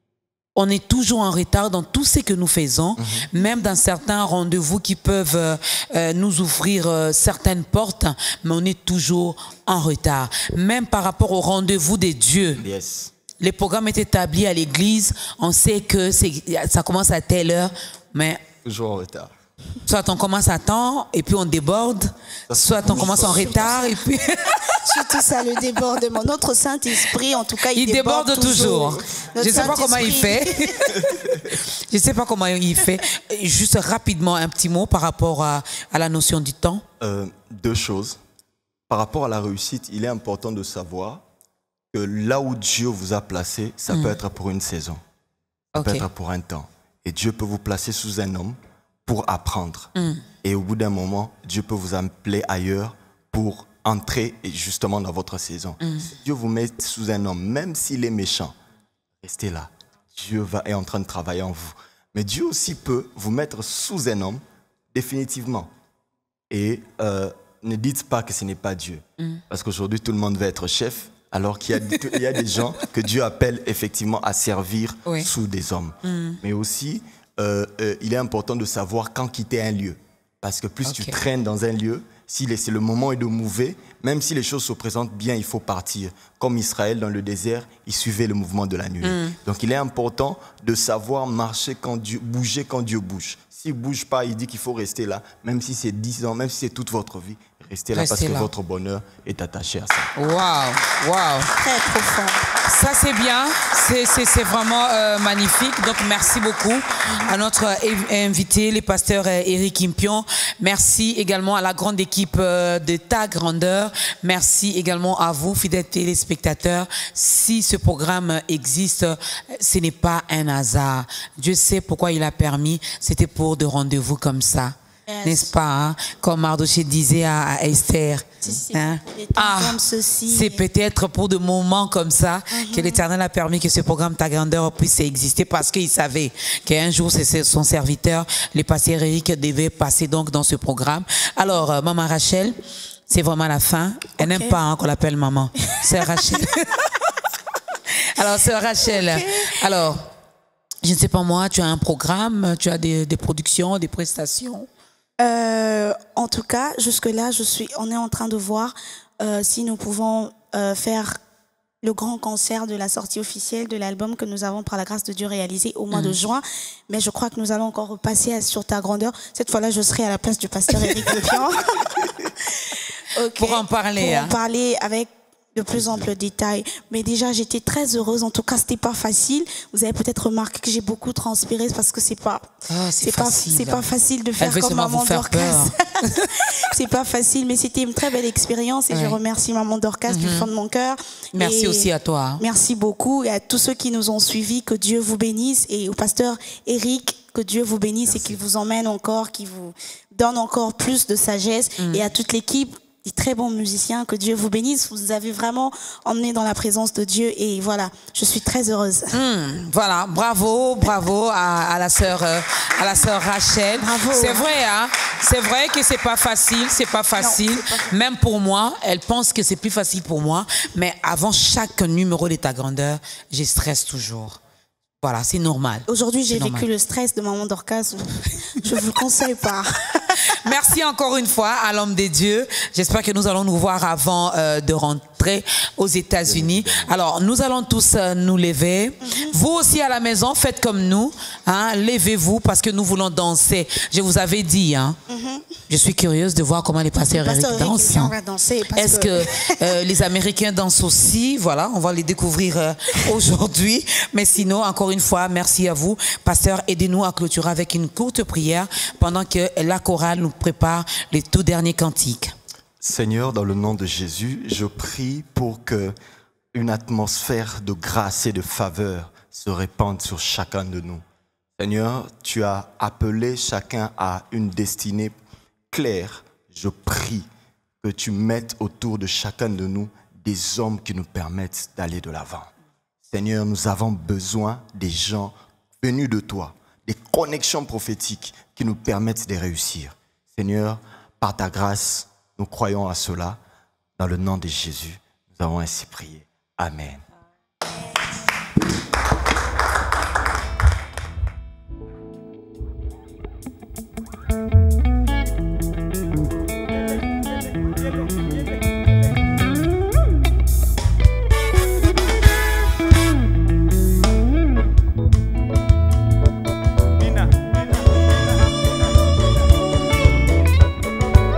On est toujours en retard dans tout ce que nous faisons, mmh. même dans certains rendez-vous qui peuvent euh, euh, nous ouvrir euh, certaines portes, mais on est toujours en retard. Même par rapport au rendez-vous des dieux.
Yes.
Les programmes est établi à l'église, on sait que ça commence à telle heure, mais...
Toujours en retard.
Soit on commence à temps et puis on déborde, soit on commence en retard et puis...
Surtout ça, le débordement. Notre Saint-Esprit, en tout cas, il,
il déborde, déborde toujours. toujours. Je ne sais pas comment il fait. Je ne sais pas comment il fait. Juste rapidement, un petit mot par rapport à, à la notion du temps.
Euh, deux choses. Par rapport à la réussite, il est important de savoir que là où Dieu vous a placé, ça mmh. peut être pour une saison, ça okay. peut être pour un temps. Et Dieu peut vous placer sous un homme pour apprendre. Mmh. Et au bout d'un moment, Dieu peut vous appeler ailleurs pour entrer justement dans votre saison. Mmh. Si Dieu vous met sous un homme, même s'il est méchant, restez là. Dieu va, est en train de travailler en vous. Mais Dieu aussi peut vous mettre sous un homme définitivement. Et euh, ne dites pas que ce n'est pas Dieu. Mmh. Parce qu'aujourd'hui, tout le monde veut être chef. Alors qu'il y a, il y a des gens que Dieu appelle effectivement à servir oui. sous des hommes. Mm. Mais aussi, euh, euh, il est important de savoir quand quitter un lieu. Parce que plus okay. tu traînes dans un lieu, si c'est le moment de mouver, même si les choses se présentent bien, il faut partir. Comme Israël dans le désert, il suivait le mouvement de la nuit. Mm. Donc il est important de savoir marcher quand Dieu, bouger quand Dieu bouge. S'il ne bouge pas, il dit qu'il faut rester là, même si c'est dix ans, même si c'est toute votre vie. Restez là Restez parce que là. votre bonheur est attaché à ça.
Waouh, waouh.
Très profond.
Ça, c'est bien. C'est vraiment euh, magnifique. Donc, merci beaucoup mm-hmm. à notre invité, le pasteur Eric Impion. Merci également à la grande équipe de Tag Grandeur. Merci également à vous, fidèles téléspectateurs. Si ce programme existe, ce n'est pas un hasard. Dieu sait pourquoi il a permis. C'était pour des rendez-vous comme ça. Yes. N'est-ce pas, hein? Comme Mardoché disait à, à Esther. Si, hein? Ah, c'est peut-être pour des moments comme ça mm-hmm. que l'Éternel a permis que ce programme Tag Grandeur puisse exister parce qu'il savait qu'un jour, c'est son serviteur, le pasteur Eric, devait passer donc dans ce programme. Alors, euh, Maman Rachel, c'est vraiment la fin. Elle okay. n'aime pas hein, qu'on l'appelle maman. C'est Rachel. Alors, c'est Rachel. Okay. Alors, je ne sais pas moi, tu as un programme, tu as des, des productions, des prestations?
Euh, en tout cas, jusque-là, je suis, on est en train de voir euh, si nous pouvons euh, faire le grand concert de la sortie officielle de l'album que nous avons, par la grâce de Dieu, réalisé au mois mmh. de juin. Mais je crois que nous allons encore repasser sur Tag Grandeur. Cette fois-là, je serai à la place du pasteur Eric Impion. Okay.
Pour en parler.
Pour
hein.
en parler avec de plus amples détails. Mais déjà, j'étais très heureuse. En tout cas, c'était pas facile. Vous avez peut-être remarqué que j'ai beaucoup transpiré parce que c'est pas,
oh, c'est
pas, c'est pas facile de faire comme Maman Dorcas. C'est pas facile, mais c'était une très belle expérience et ouais. je remercie Maman Dorcas mm-hmm. du fond de mon cœur.
Merci
et
aussi à toi.
Merci beaucoup et à tous ceux qui nous ont suivis. Que Dieu vous bénisse et au pasteur Eric. Que Dieu vous bénisse Merci. Et qu'il vous emmène encore, qu'il vous donne encore plus de sagesse. Mm. Et à toute l'équipe, des très bons musiciens, que Dieu vous bénisse. Vous avez vraiment emmené dans la présence de Dieu et voilà, je suis très heureuse.
Mmh, voilà, bravo, bravo à, à la sœur, euh, à la sœur Rachel.
Bravo.
C'est vrai, hein. C'est vrai que c'est pas facile, c'est pas facile. Non, c'est pas... Même pour moi, elle pense que c'est plus facile pour moi. Mais avant chaque numéro de Ta Grandeur, je stresse toujours. Voilà, c'est normal.
Aujourd'hui, j'ai vécu le stress de Maman Dorcas. Je vous le conseille pas.
Merci encore une fois à l'homme des dieux. J'espère que nous allons nous voir avant euh, de rentrer aux États-Unis. Alors, nous allons tous euh, nous lever. Mm-hmm. Vous aussi à la maison, faites comme nous. Hein, levez-vous parce que nous voulons danser. Je vous avais dit, hein, mm-hmm. je suis curieuse de voir comment les pasteurs Eric dansent. Hein. Est-ce que, que euh, les Américains dansent aussi? Voilà, on va les découvrir euh, aujourd'hui. Mais sinon, encore une fois, merci à vous. Pasteur, aidez-nous à clôturer avec une courte prière pendant que la chorale nous prépare les tout derniers cantiques.
Seigneur, dans le nom de Jésus, je prie pour que une atmosphère de grâce et de faveur se répande sur chacun de nous. Seigneur, tu as appelé chacun à une destinée claire. Je prie que tu mettes autour de chacun de nous des hommes qui nous permettent d'aller de l'avant. Seigneur, nous avons besoin des gens venus de toi, des connexions prophétiques qui nous permettent de réussir. Seigneur, par ta grâce, nous croyons à cela. Dans le nom de Jésus, nous avons ainsi prié. Amen.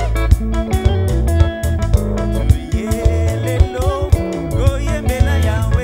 Goye mela ya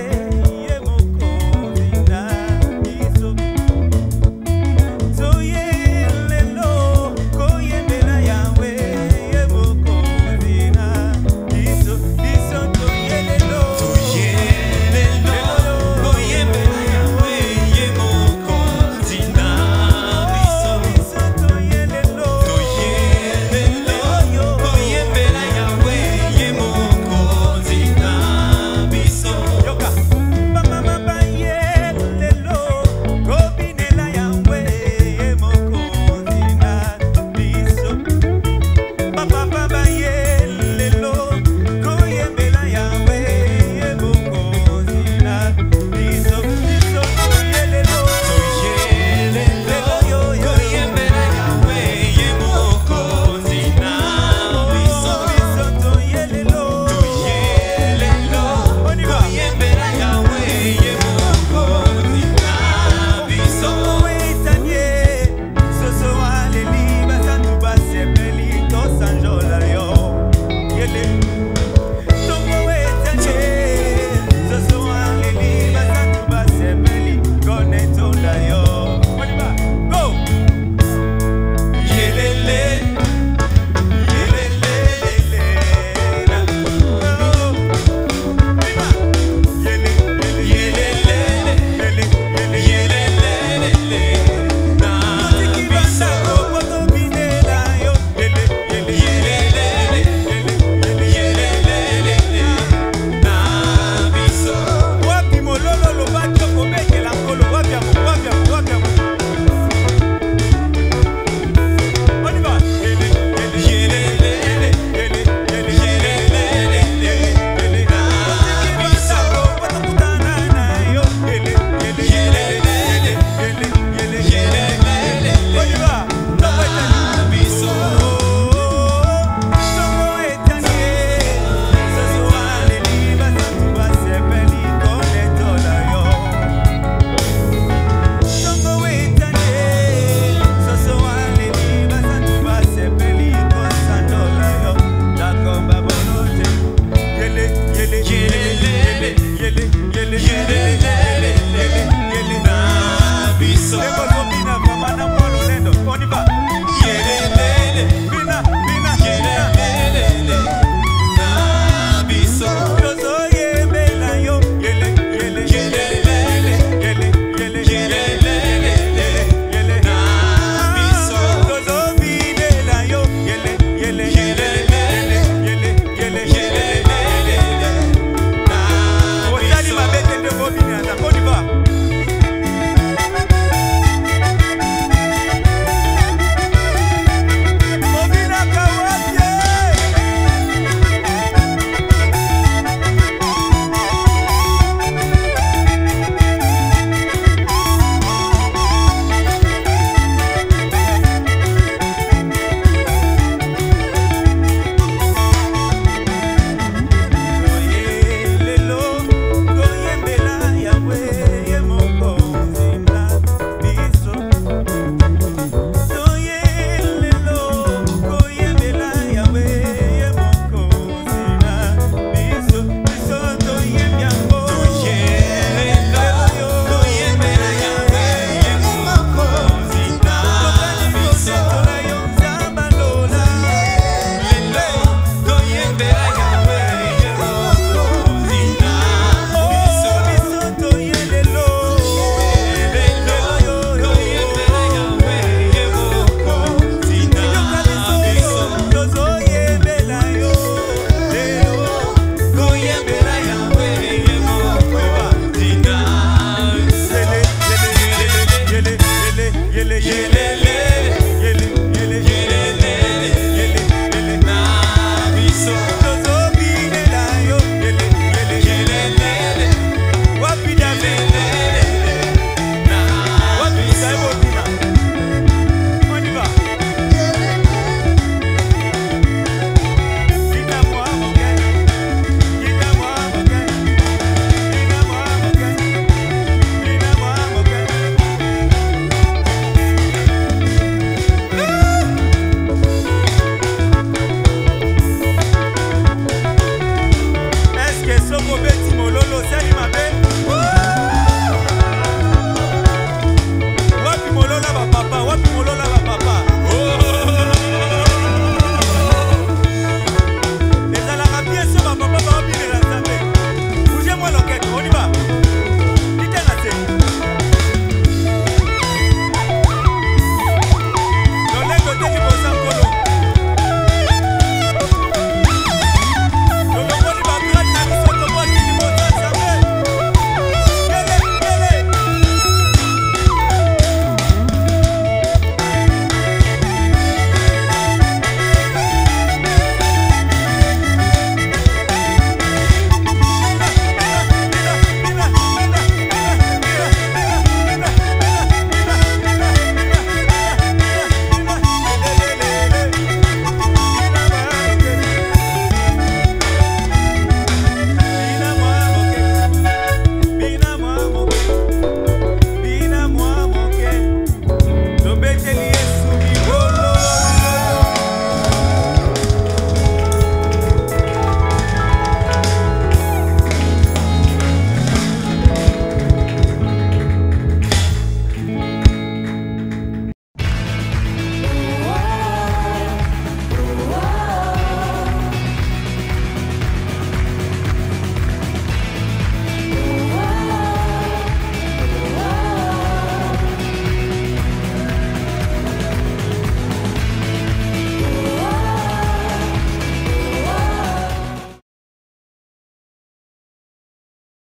Oko beti mololo seri mabe